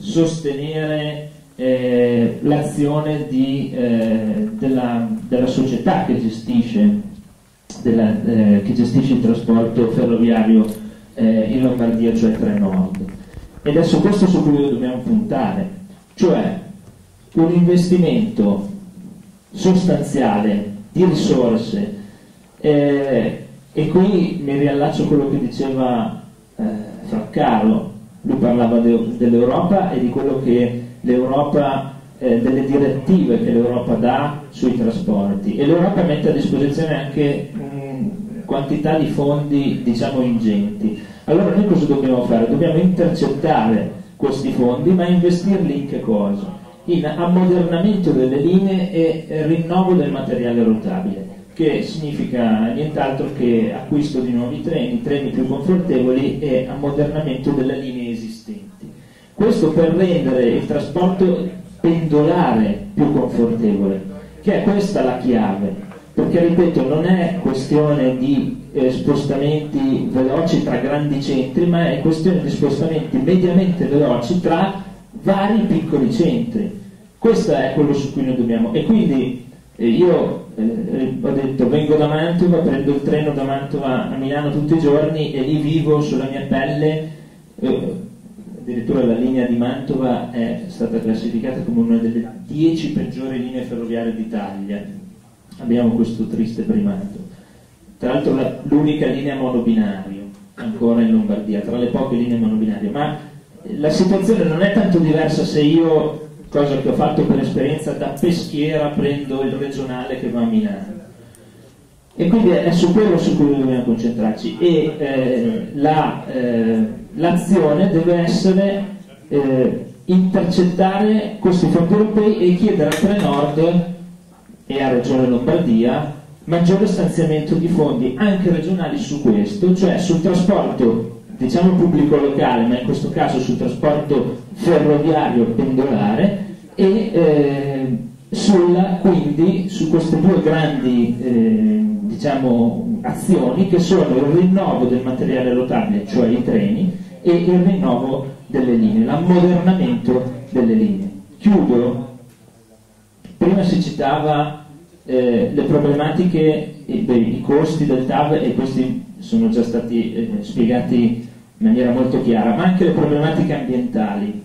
sostenere eh, l'azione di, eh, della, della società che gestisce, della, eh, che gestisce il trasporto ferroviario eh, in Lombardia, cioè Trenord. Ed è su questo su cui noi dobbiamo puntare, cioè un investimento sostanziale di risorse, eh, e qui mi riallaccio a quello che diceva eh, Fraccaro. Lui parlava de, dell'Europa e di quello che l'Europa, eh, delle direttive che l'Europa dà sui trasporti, e l'Europa mette a disposizione anche mh, quantità di fondi, diciamo, ingenti. Allora noi cosa dobbiamo fare? Dobbiamo intercettare questi fondi, ma investirli in che cosa? In ammodernamento delle linee e rinnovo del materiale rotabile, che significa nient'altro che acquisto di nuovi treni, treni più confortevoli e ammodernamento delle linee esistenti. Questo per rendere il trasporto pendolare più confortevole, che è questa la chiave, perché ripeto, non è questione di eh, spostamenti veloci tra grandi centri, ma è questione di spostamenti mediamente veloci tra vari piccoli centri. Questo è quello su cui noi dobbiamo, e quindi eh, io Eh, ho detto, vengo da Mantova, prendo il treno da Mantova a Milano tutti i giorni e lì vivo sulla mia pelle. Eh, addirittura la linea di Mantova è stata classificata come una delle dieci peggiori linee ferroviarie d'Italia. Abbiamo questo triste primato. Tra l'altro la, l'unica linea monobinario ancora in Lombardia, tra le poche linee monobinarie. Ma la situazione non è tanto diversa se io, cosa che ho fatto per esperienza, da Peschiera prendo il regionale che va a Milano, e quindi è su quello su cui dobbiamo concentrarci, e eh, la, eh, l'azione deve essere eh, intercettare questi fondi europei e chiedere a Trenord e a Regione Lombardia maggiore stanziamento di fondi anche regionali su questo, cioè sul trasporto, diciamo, pubblico locale, ma in questo caso sul trasporto ferroviario pendolare, e eh, sulla, quindi su queste due grandi eh, diciamo, azioni, che sono il rinnovo del materiale rotabile, cioè i treni, e il rinnovo delle linee, l'ammodernamento delle linee. Chiudo. Prima si citava eh, le problematiche, eh, beh, i costi del T A V, e questi sono già stati eh, spiegati in maniera molto chiara, ma anche le problematiche ambientali,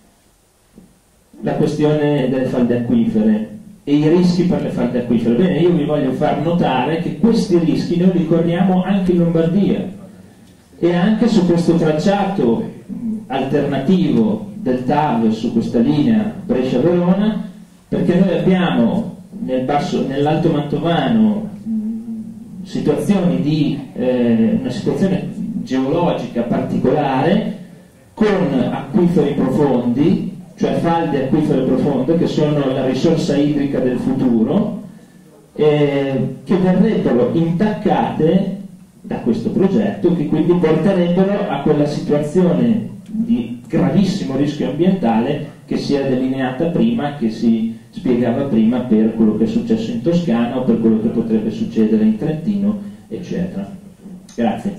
la questione delle falde acquifere e i rischi per le falde acquifere. Bene, io vi voglio far notare che questi rischi noi li corriamo anche in Lombardia, e anche su questo tracciato alternativo del T A V, su questa linea Brescia-Verona, perché noi abbiamo nel basso, nell'Alto Mantovano situazioni di eh, una situazione geologica particolare, con acquiferi profondi, cioè falde acquifere profonde, che sono la risorsa idrica del futuro, eh, che verrebbero intaccate da questo progetto, che quindi porterebbero a quella situazione di gravissimo rischio ambientale che si è delineata prima, che si spiegava prima per quello che è successo in Toscana o per quello che potrebbe succedere in Trentino, eccetera. Grazie.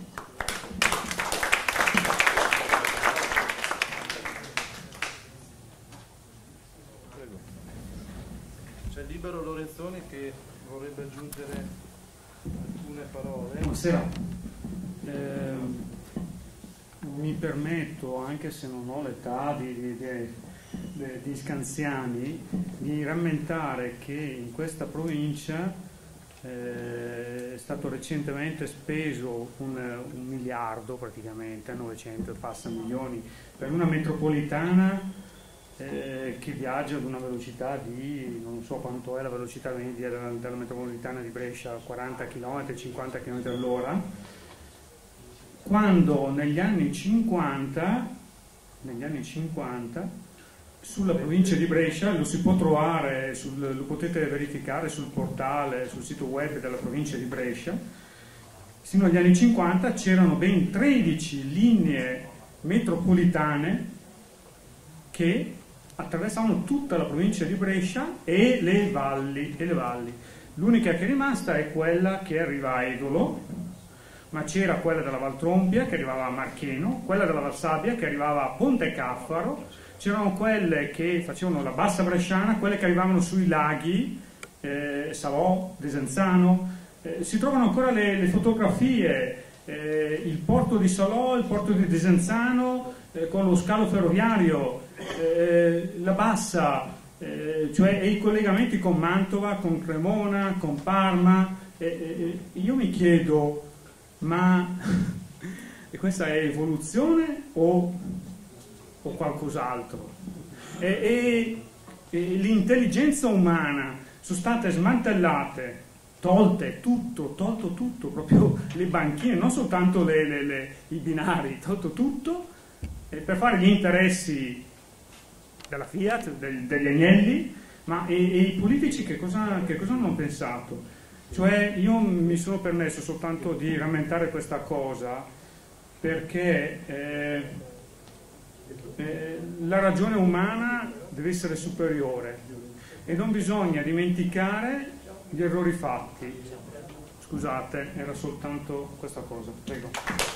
C'è Libero Lorenzoni che vorrebbe aggiungere alcune parole. Buonasera. Eh, mi permetto, anche se non ho l'età di, di, di, di Scanziani, di rammentare che in questa provincia eh, è stato recentemente speso un, un miliardo, praticamente novecento e passa milioni, per una metropolitana eh, che viaggia ad una velocità di, non so quanto è la velocità media della, della metropolitana di Brescia, quaranta chilometri, cinquanta chilometri all'ora, quando negli anni cinquanta, negli anni cinquanta sulla provincia di Brescia, lo si può trovare, sul, lo potete verificare sul portale, sul sito web della provincia di Brescia, sino agli anni cinquanta c'erano ben tredici linee metropolitane che attraversavano tutta la provincia di Brescia e le valli. E le valli. L'unica che è rimasta è quella che arriva a Edolo, ma c'era quella della Valtrompia che arrivava a Marcheno, quella della Valsabbia che arrivava a Ponte Caffaro, c'erano quelle che facevano la bassa bresciana, quelle che arrivavano sui laghi, eh, Savò, Desenzano, eh, si trovano ancora le, le fotografie, eh, il porto di Salò, il porto di Desenzano, eh, con lo scalo ferroviario, eh, la bassa, eh, cioè e i collegamenti con Mantova, con Cremona, con Parma. Eh, eh, io mi chiedo, ma questa è evoluzione o, o qualcos'altro? E, e, e l'intelligenza umana sono state smantellate, tolte tutto, tolto tutto, proprio le banchine, non soltanto le, le, le, i binari, tolto tutto eh, per fare gli interessi della Fiat, del, degli Agnelli, ma e, e i politici che cosa, che cosa hanno pensato? Cioè io mi sono permesso soltanto di rammentare questa cosa perché eh, eh, la ragione umana deve essere superiore e non bisogna dimenticare gli errori fatti. Scusate, era soltanto questa cosa. Prego.